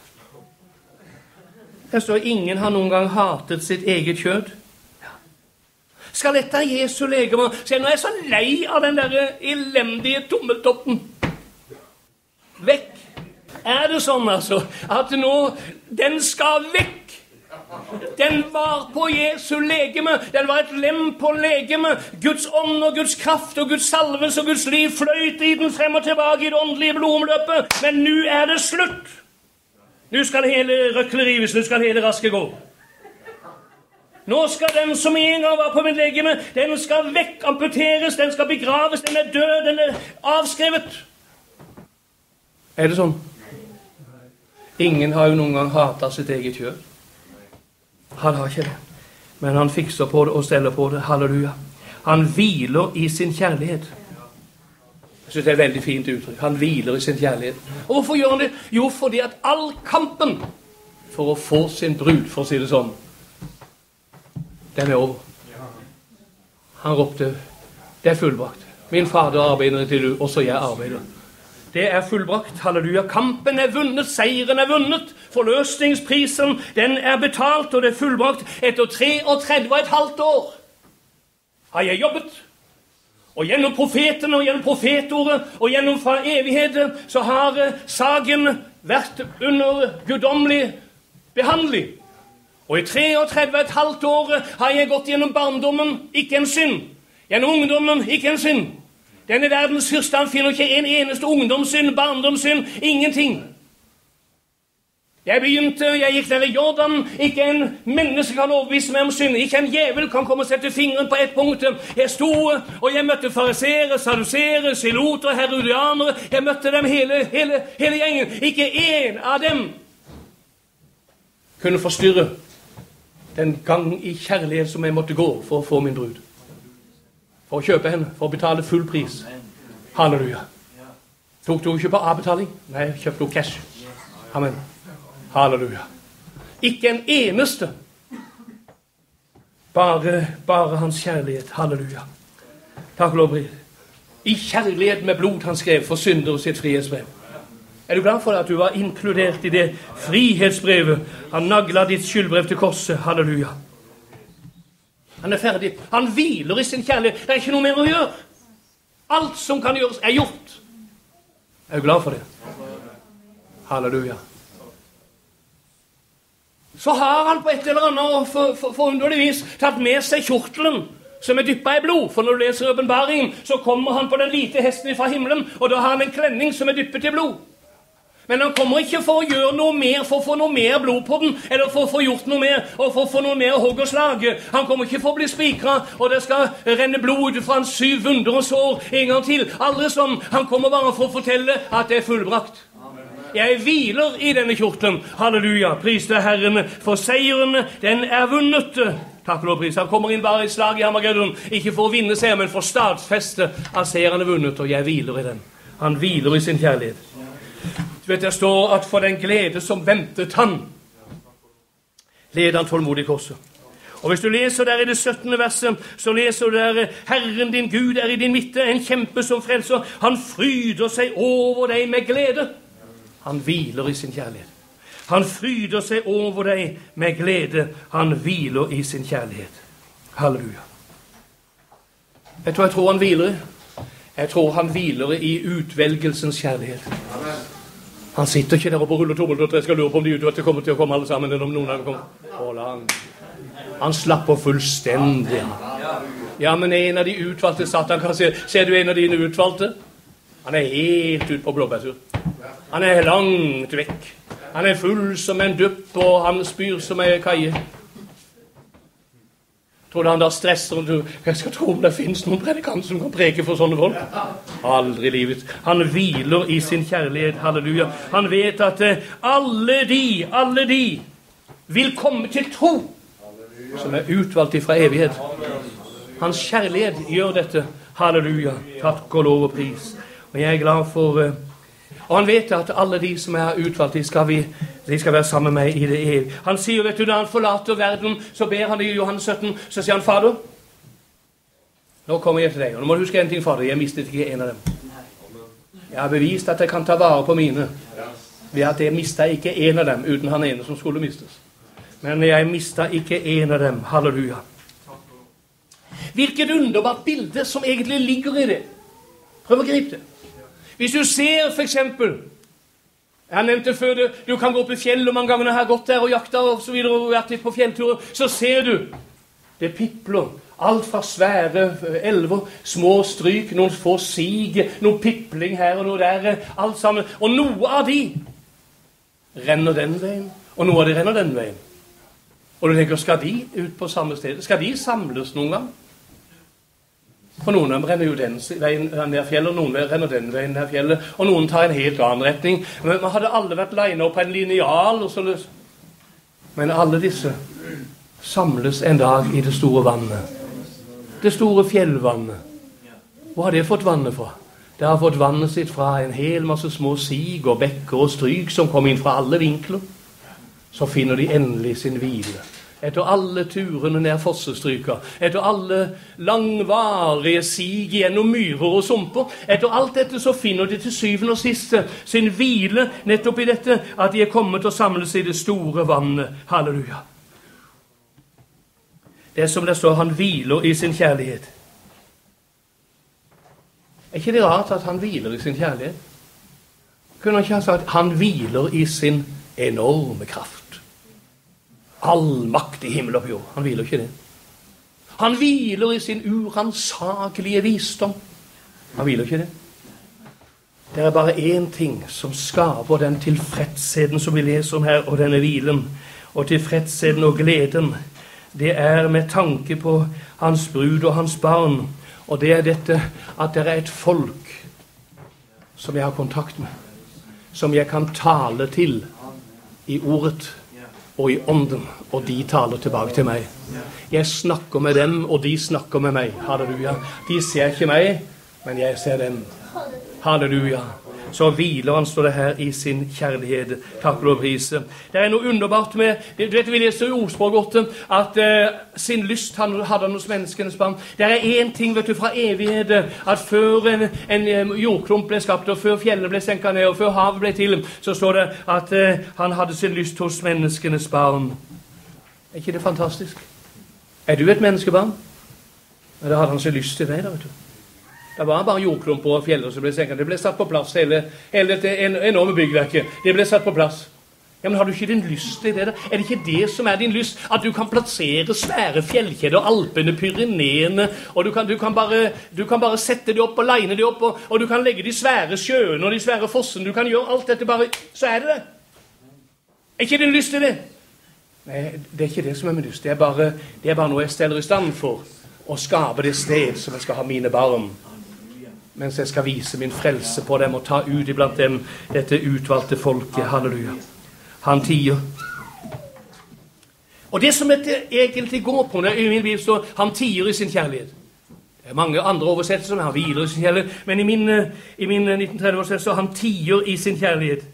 Jeg står, ingen har noen gang hatet sitt eget kjød. Skal dette Jesu legeme? Så nå er jeg så lei av den der elendige tommeltotten. Vekk. Er det sånn altså, at nå, den skal vekk. Den var på Jesu legeme. Den var et lem på legeme. Guds ånd og Guds kraft og Guds salvelse og Guds liv fløyt i den frem og tilbake i det åndelige blodomløpet. Men nå er det slutt. Nå skal hele røklet rives, nå skal hele raske gå. Nå skal den som en gang var på mitt legeme, den skal vekk, amputeres, den skal begraves, den er død, den er avskrevet. Er det sånn? Ingen har jo noen gang hatet sitt eget kjød. Han har ikke det. Men han fikser på det og steller på det. Halleluja. Han hviler i sin kjærlighet. Jeg synes det er et veldig fint uttrykk. Han hviler i sin kjærlighet. Og hvorfor gjør han det? Jo, fordi at all kampen for å få sin brud, for å si det sånn, den er over. Han ropte, det er fullbrakt. Min fader arbeider til du, også jeg arbeider. Det er fullbrakt, halleluja. Kampen er vunnet, seieren er vunnet. Forløsningsprisen, den er betalt, og det er fullbrakt. Etter treogtredve og et halvt år har jeg jobbet. Og gjennom profeten og gjennom profetordet og gjennom fra evigheten så har saken vært under guddommelig behandling. Og i treogtredve og et halvt år har jeg gått gjennom barndommen, ikke en synd. Gjennom ungdommen, ikke en synd. Denne verdens fyrstand finner ikke en eneste ungdomssynd, barndomssynd, ingenting. Jeg begynte, jeg gikk ned i Jordan, ikke en menneske kan overbevise meg om synd, ikke en djevel kan komme og sette fingeren på ett punkt. Jeg stod, og jeg møtte farisere, sadusere, siloter, herodianere, jeg møtte dem hele, hele, hele gjengen. Ikke en av dem kunne forstyrre den gang i kjærlighet som jeg måtte gå for å få min brud. For å kjøpe henne, for å betale full pris. Halleluja. Tok du ikke på avbetaling? Nei, kjøpte du cash. Amen. Halleluja. Ikke en eneste. Bare, bare hans kjærlighet. Halleluja. Takk lov, i kjærlighet med blod han skrev for synder sitt frihetsbrev. Er du glad for at du var inkludert i det frihetsbrevet? Han naglet ditt skyldbrev til korset. Halleluja. Han er ferdig. Han hviler i sin kjærlighet. Det er ikke noe mer å gjøre. Alt som kan gjøres er gjort. Er du glad for det? Halleluja. Så har han på et eller annet for, for, forunderligvis tatt med seg kjortelen som er dyppet i blod. For når du leser åpenbaringen, så kommer han på den hvite hesten fra himmelen, og da har han en klenning som er dyppet i blod. Men han kommer ikke for å gjøre noe mer, for å få noe mer blod på den, eller for å få gjort noe mer, og for å få noe mer hogg og slag. Han kommer ikke for å bli spikret, og det skal renne blod ut fra hans syv vunder og sår en gang til. Aldri sånn. Han kommer bare for å fortelle at det er fullbrakt. Jeg hviler i denne kjortelen. Halleluja. Pris til Herren, for seieren, den er vunnet. Takk og pris. Han kommer inn bare i slag i Hammergødden, ikke for å vinne seier, men for å stadfeste at seieren er vunnet, og jeg hviler i den. Han hviler i sin kjærlighet. Du vet, det står at for den glede som ventet han, led han tålmodig korset. Og hvis du leser der i det syttende verset, så leser du der, Herren din Gud er i din midte, en kjempe som frelser. Han fryder seg over deg med glede. Han hviler i sin kjærlighet. Han fryder seg over deg med glede. Han hviler i sin kjærlighet. Halleluja. Vet du hva jeg tror han hviler i? Jeg tror han hviler i utvelgelsens kjærlighet. Han sitter ikke der og på rull og tommel, og jeg skal lure på om de utvalgte kommer til å komme alle sammen, eller om noen av dem kommer. Han, han slapper fullstendig. Ja, men en av de utvalgte satt, han kan se, ser du en av dine utvalgte? Han er helt ut på blåbærtur. Han er langt vekk. Han er full som en dupp, og han spyr som en kaje. Tror du han da stresser og du, jeg skal tro om det finnes noen predikant som kan preke for sånne folk? Aldri i livet. Han hviler i sin kjærlighet, halleluja. Han vet at alle de, alle de vil komme til tro som er utvalgt fra evighet. Hans kjærlighet gjør dette, halleluja. Takk og lov og pris. Og jeg er glad for... Og han vet at alle de som er utvalgt, de skal, vi, de skal være sammen med meg i det evige. Han sier, vet du, når han forlater verden, så ber han i Johannes sytten, så sier han, Fader, nå kommer jeg til deg. Og nå må du huske en ting, Fader, jeg mistet ikke en av dem. Jeg har bevist at jeg kan ta vare på mine, ved at jeg mistet ikke en av dem, uten han ene som skulle mistes. Men jeg mistet ikke en av dem, halleluja. Hvilket underbart bilde som egentlig ligger i det. Prøv å gripe det. Hvis du ser for eksempel, jeg nevnte før det, du kan gå på fjell, og mange ganger jeg har gått der og jakta og så videre, og vært litt på fjellturer, så ser du, det pipler, alt fra svære elver, små stryk, noen få sige, noen pipling her og noe der, alt sammen, og noe av de renner den veien, og noe av de renner den veien. Og du tenker, skal de ut på samme sted? Skal de samles noen gang? For noen av dem renner jo den veien ned fjellet, og noen renner den veien ned fjellet, og noen tar en helt annen retning. Men man hadde alle vært legnet opp på en lineal, og så løs. Men alle disse samles en dag i det store vannet. Det store fjellvannet. Hvor har det fått vannet fra? Det har fått vannet sitt fra en hel masse små sig og bekker og stryk som kom inn fra alle vinkler. Så finner de endelig sin hvile. Etter alle turene ned fossestryka, etter alle langvarige sig gjennom myrer og sumper, etter alt dette så finner de til syvende og siste sin hvile nettopp i dette, at de er kommet til å samles i det store vannet. Halleluja. Det er som det står, han hviler i sin kjærlighet. Er ikke det rart at han hviler i sin kjærlighet? Kunne han ikke ha sagt, han hviler i sin enorme kraft. All makt i himmel og på jord. Han hviler ikke det. Han hviler i sin uransakelige visdom. Han hviler ikke det. Det er bare én ting som skaper den tilfredsheten som vi leser om her, og denne hvilen, og tilfredsheten og gleden. Det er med tanke på hans brud og hans barn, og det er dette at det er et folk som jeg har kontakt med, som jeg kan tale til i ordet og i ånden, og de taler tilbake til meg. Jeg snakker med dem, og de snakker med meg. Halleluja. De ser ikke meg, men jeg ser dem. Halleluja. Så hviler han, står det her, i sin kjærlighet. Takk og prise. Det er noe underbart med, du vet, vi leser i ordspråk åtte, at uh, sin lyst han hadde han hos menneskenes barn. Det er en ting, vet du, fra evighet, at før en, en jordklump ble skapt, og før fjellet ble senket ned, og før havet ble til, så står det at uh, han hadde sin lyst hos menneskenes barn. Er ikke det fantastisk? Er du et menneskebarn? Ja, da hadde han sin lyst til deg, da, vet du. Det var bare jordklumper og fjeller som ble senket. Det ble satt på plass, hele, hele dette enorme byggverket. Det ble satt på plass. Ja, men har du ikke din lyst til det da? Er det ikke det som er din lyst? At du kan plassere svære fjellkjeder, Alpene, Pyreneene, og du kan, du kan, bare, du kan bare sette det opp og leine det opp, og, og du kan legge de svære sjøene og de svære fossene. Du kan gjøre alt dette bare, så er det det. Er ikke din lyst til det? Nei, det er ikke det som er min lyst. Det er bare, det er bare noe jeg steller i stand for. Å skape det sted som jeg skal ha mine barn. Mens jeg skal vise min frelse på dem og ta ut iblant dem dette utvalgte folket. Halleluja. Han tier. Og det som dette egentlig går på, når i min bibel står han tier i sin kjærlighet. Det er mange andre oversettelser, men han hviler i sin kjærlighet. Men i min, i min nitten tretti-oversettelse står han tier i sin kjærlighet.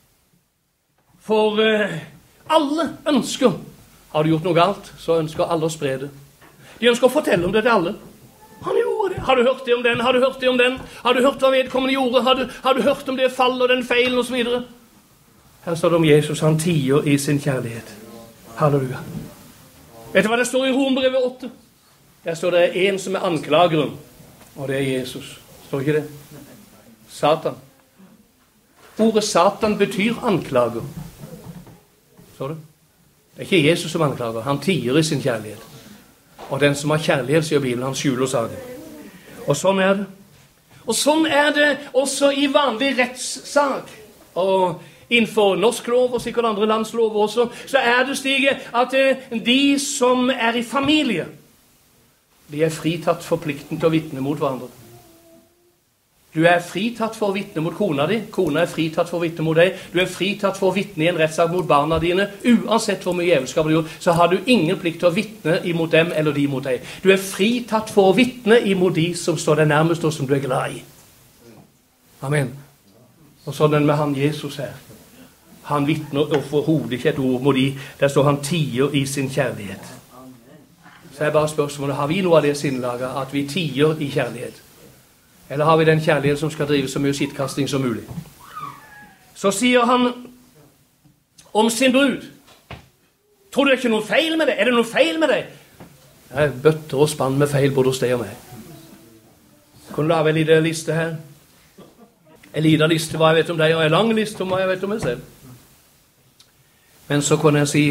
For uh, alle ønsker, har du gjort noe galt, så ønsker alle å spre det. De ønsker å fortelle om det til alle. Han gjorde det. Har du hørt det om den? Har du hørt det om den? Har du hørt hva vedkommende gjorde? Har du, har du hørt om det fallet og den feilen og så videre? Her står det om Jesus, han tier i sin kjærlighet. Halleluja. Vet du hva det står i Romerbrevet åtte? Der står det en som er anklageren, og det er Jesus. Står ikke det? Satan. Ordet Satan betyr anklager. Står det? Det er ikke Jesus som anklager, han tier i sin kjærlighet. Og den som har kjærlighet, sier Bibelen, han skjuler saken. Og sånn er det. Og sånn er det også i vanlig rettssak. Og innenfor norsk lov, og sikkert andre lands lov også, så er det slik at de som er i familie, de er fritatt for plikten til å vitne mot hverandre. Du er fritatt for å vitne mot kona di. Kona er fritatt for å vitne mot deg. Du er fritatt for å vitne i en rettssak mot barna dine. Uansett hvor mye djevelskap du gjør, så har du ingen plikt til å vitne imot dem eller de mot deg. Du er fritatt for å vitne imot de som står deg nærmest og som du er glad i. Amen. Og sånn med han Jesus her. Han vitner overhodet ikke et ord mot de. Der står han tier i sin kjærlighet. Så er bare spørsmålet, har vi noe av det sinnelaget at vi tier i kjærlighet? Eller har vi den kjærlighet som skal drive så mye skittkasting som mulig? Så sier han om sin brud. Tror du det er ikke noe feil med det? Er det noe feil med det? Det er bøtter og spann med feil både hos deg og meg. Kan du lave en liten liste her? En liten liste hva jeg vet om deg, og en lang liste om hva jeg vet om meg selv. Men så kan jeg si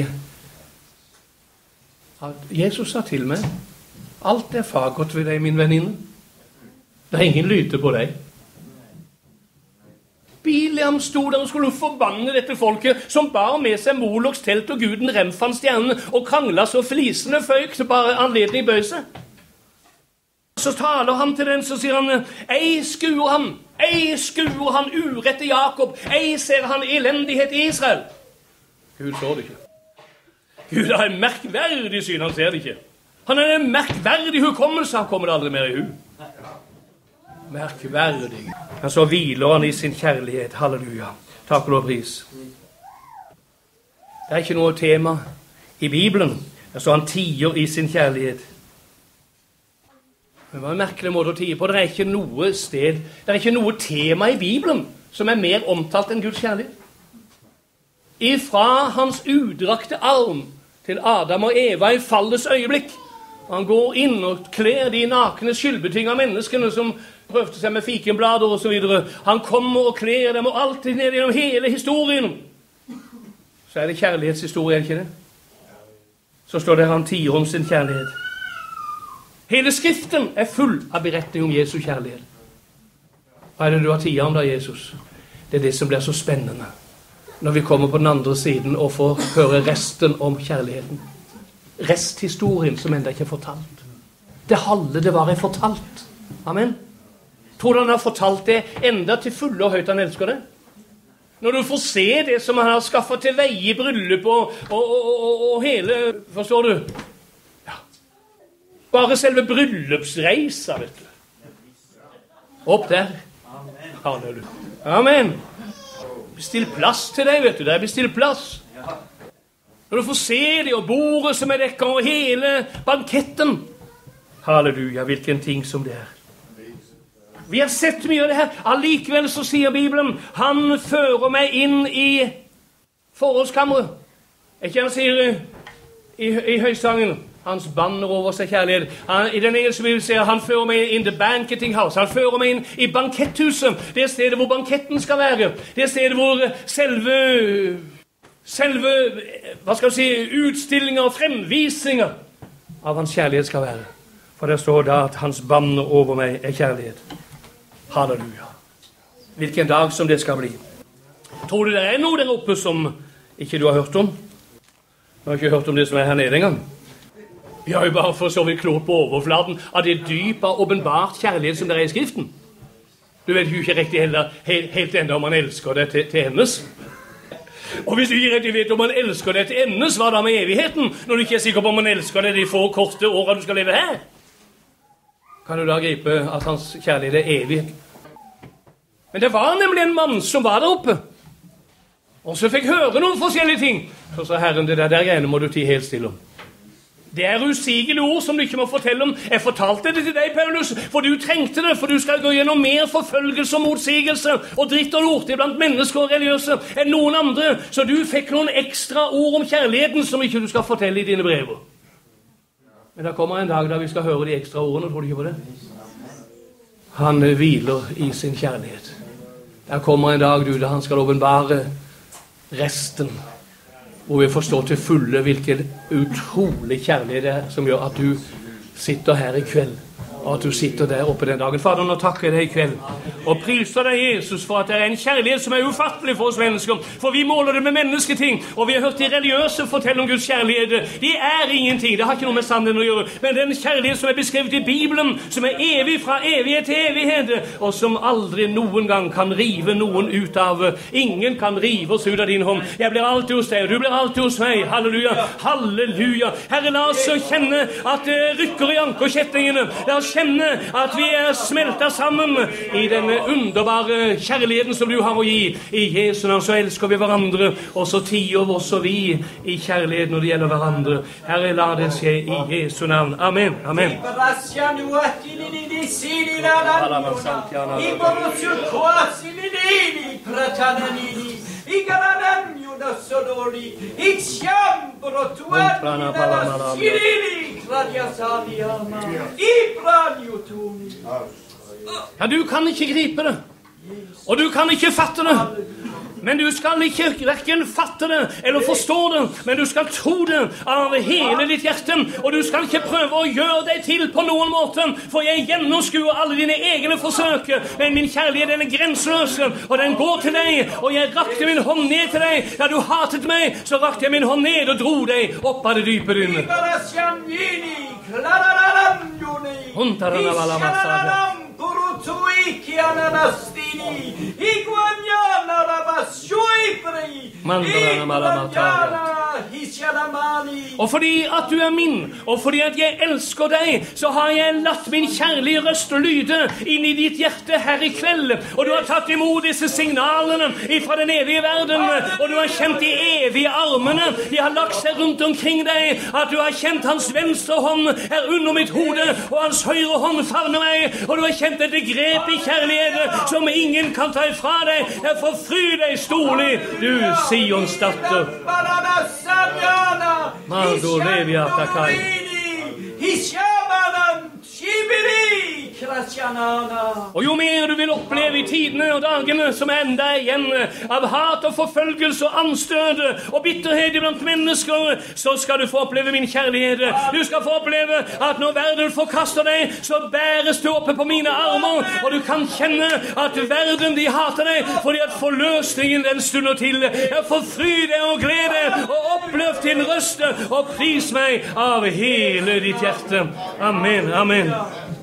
at Jesus sa til meg, alt er fagert ved deg, min venninne. Det er ingen lyte på deg. Bil Biliam stod der og skulle forbanne dette folket, som bar med seg Moloks telt og guden Remfan stjernen, og kranglet så flisene føyk, så bare anledning bøy seg. Så taler han til den, så sier han, ei skuer han, ei skuer han urett i Jakob, ei ser han elendighet i Israel. Gud så det ikke. Gud har en merkverdig syn, han ser det ikke. Han har en merkverdig hukommelse, han kommer det aldri mer i hu. Merkverdig. Men så hviler han i sin kjærlighet, halleluja. Takk og lov pris. Det er ikke noe tema i Bibelen, så han tier i sin kjærlighet. Men det var en merkelig måte å tie på. Det er ikke noe sted, det er ikke noe tema i Bibelen som er mer omtalt enn Guds kjærlighet. Ifra hans udrakte arm til Adam og Eva i fallets øyeblikk. Han går inn og kler de nakne skyldbetingede menneskene som prøvde seg med fikenblader og så videre. Han kommer og kler dem, og alltid ned gjennom hele historien. Så er det kjærlighetshistorie, er det ikke det? Så står det han tier om sin kjærlighet. Hele skriften er full av beretning om Jesu kjærlighet. Hva er det du har tiet om da, Jesus? Det er det som blir så spennende. Når vi kommer på den andre siden og får høre resten om kjærligheten. Resthistorien som enda ikke er fortalt. Det halve det var er fortalt. Amen. Tror du han har fortalt det enda til fulle og høyt han elsker det? Når du får se det som han har skaffet til vei i bryllup og, og, og, og, og hele, forstår du? Bare selve bryllupsreisa, vet du. Opp der. Amen. Amen. Bestill plass til deg, vet du. Det er bestill plass. Når du får se det, og bordet som er dekket, og hele banketten. Halleluja, hvilken ting som det er. Vi har sett mye av det her. Allikevel så sier Bibelen, han fører meg inn i forholdskammeret. Ikke han sier i, i, i høysangen, hans banner over seg kjærlighet. Han, I den engelske Bibelen sier han fører meg in the banqueting house. Han fører meg inn i bankethuset. Det er stedet hvor banketten skal være. Det er stedet hvor selve, selve, hva skal jeg si, utstillinger og fremvisinger av hans kjærlighet skal være. For det står da at hans banner over meg er kjærlighet. Halleluja. Hvilken dag som det skal bli. Tror du det er noe der oppe som ikke du har hørt om? Du har ikke hørt om det som er her nede engang. Vi har jo bare for så vidt klart på overflaten av det dype og åpenbart kjærlighet som det er i skriften. Du vet jo ikke riktig heller helt, helt enda om man elsker det til, til endes. Og hvis du ikke riktig vet om man elsker det til endes, hva da med evigheten? Når du ikke er sikker på om man elsker det de få korte årene du skal leve her. Kan du da gripe at hans kjærlighet er evig? Men det var nemlig en mann som var der oppe. Og så fikk høre noen forskjellige ting. Så sa Herren, det der, der greiene må du ti helt stille om. Det er usigelige ord som du ikke må fortelle om. Jeg fortalte det til deg, Paulus, for du trengte det, for du skal gå gjennom mer forfølgelse og motsigelse og dritt og lort blant mennesker og religiøse enn noen andre, så du fikk noen ekstra ord om kjærligheten som ikke du skal fortelle i dine brever. Men det kommer en dag da vi skal høre de ekstra ordene, tror du ikke på det? Han hviler i sin kjærlighet. Der kommer en dag, du, da han skal åpenbare resten, hvor vi forstår til fulle hvilken utrolig kjærlighet det er som gjør at du sitter her i kveld, og at du sitter der oppe den dagen. Fader, nå takker jeg deg i kveld, og priser deg, Jesus, for at det er en kjærlighet som er ufattelig for oss mennesker, for vi måler det med mennesketing, og vi har hørt de religiøse fortelle om Guds kjærlighet. De er ingenting, det har ikke noe med sannheten å gjøre, men den kjærlighet som er beskrevet i Bibelen, som er evig fra evighet til evighet, og som aldri noen gang kan rive noen ut av. Ingen kan rive oss ut av din hånd. Jeg blir alltid hos deg, og du blir alltid hos meg. Halleluja, halleluja. Herre, la oss kjenne at det rykker i ankerkjettingene. La oss kjenne at vi er smeltet sammen i denne underbare kjærligheten som du har å gi. I Jesu navn så elsker vi hverandre, og så tier vi også vi i kjærlighet når det gjelder hverandre. Herre, la det skje i Jesu navn. Amen, amen. Ja, du kan ikke gripe det, og du kan ikke fatte det, Men du skal ikke hverken fatte det eller forstå det, men du skal tro det av hele ditt hjerte, og du skal ikke prøve å gjøre deg til på noen måte, for jeg gjennomskuer alle dine egne forsøk, men min kjærlighet den er grenseløs, og den går til deg, og jeg rakte min hånd ned til deg. Da du hatet meg, så rakte jeg min hånd ned og dro deg opp av det dype dynne. Og fordi at du er min, og fordi at jeg elsker deg, så har jeg latt min kjærlige røst lyde inn i ditt hjerte her i kveld, og du har tatt imot disse signalene fra den evige verden, og du har kjent de evige armene, de har lagt seg rundt omkring deg, at du har kjent hans venstre hånd her under mitt hode, og hans høyre hånd favner meg, og du har kjent dette grep i kjærlighet som ingen kan ta ifra deg. Derfor fry deg storlig, du Sions datter. Mando levia takai. Og jo mer du vil oppleve i tidene og dagene som enda er igjen av hat og forfølgelse og anstød og bitterhet blant mennesker, så skal du få oppleve min kjærlighet. Du skal få oppleve at når verden forkaster deg, så bæres du oppe på mine armer, og du kan kjenne at verden de hater deg, fordi at forløsningen den stunder til. Jeg får fry deg og glede og oppløft din røst og pris meg av hele ditt hjerte. Amen, amen.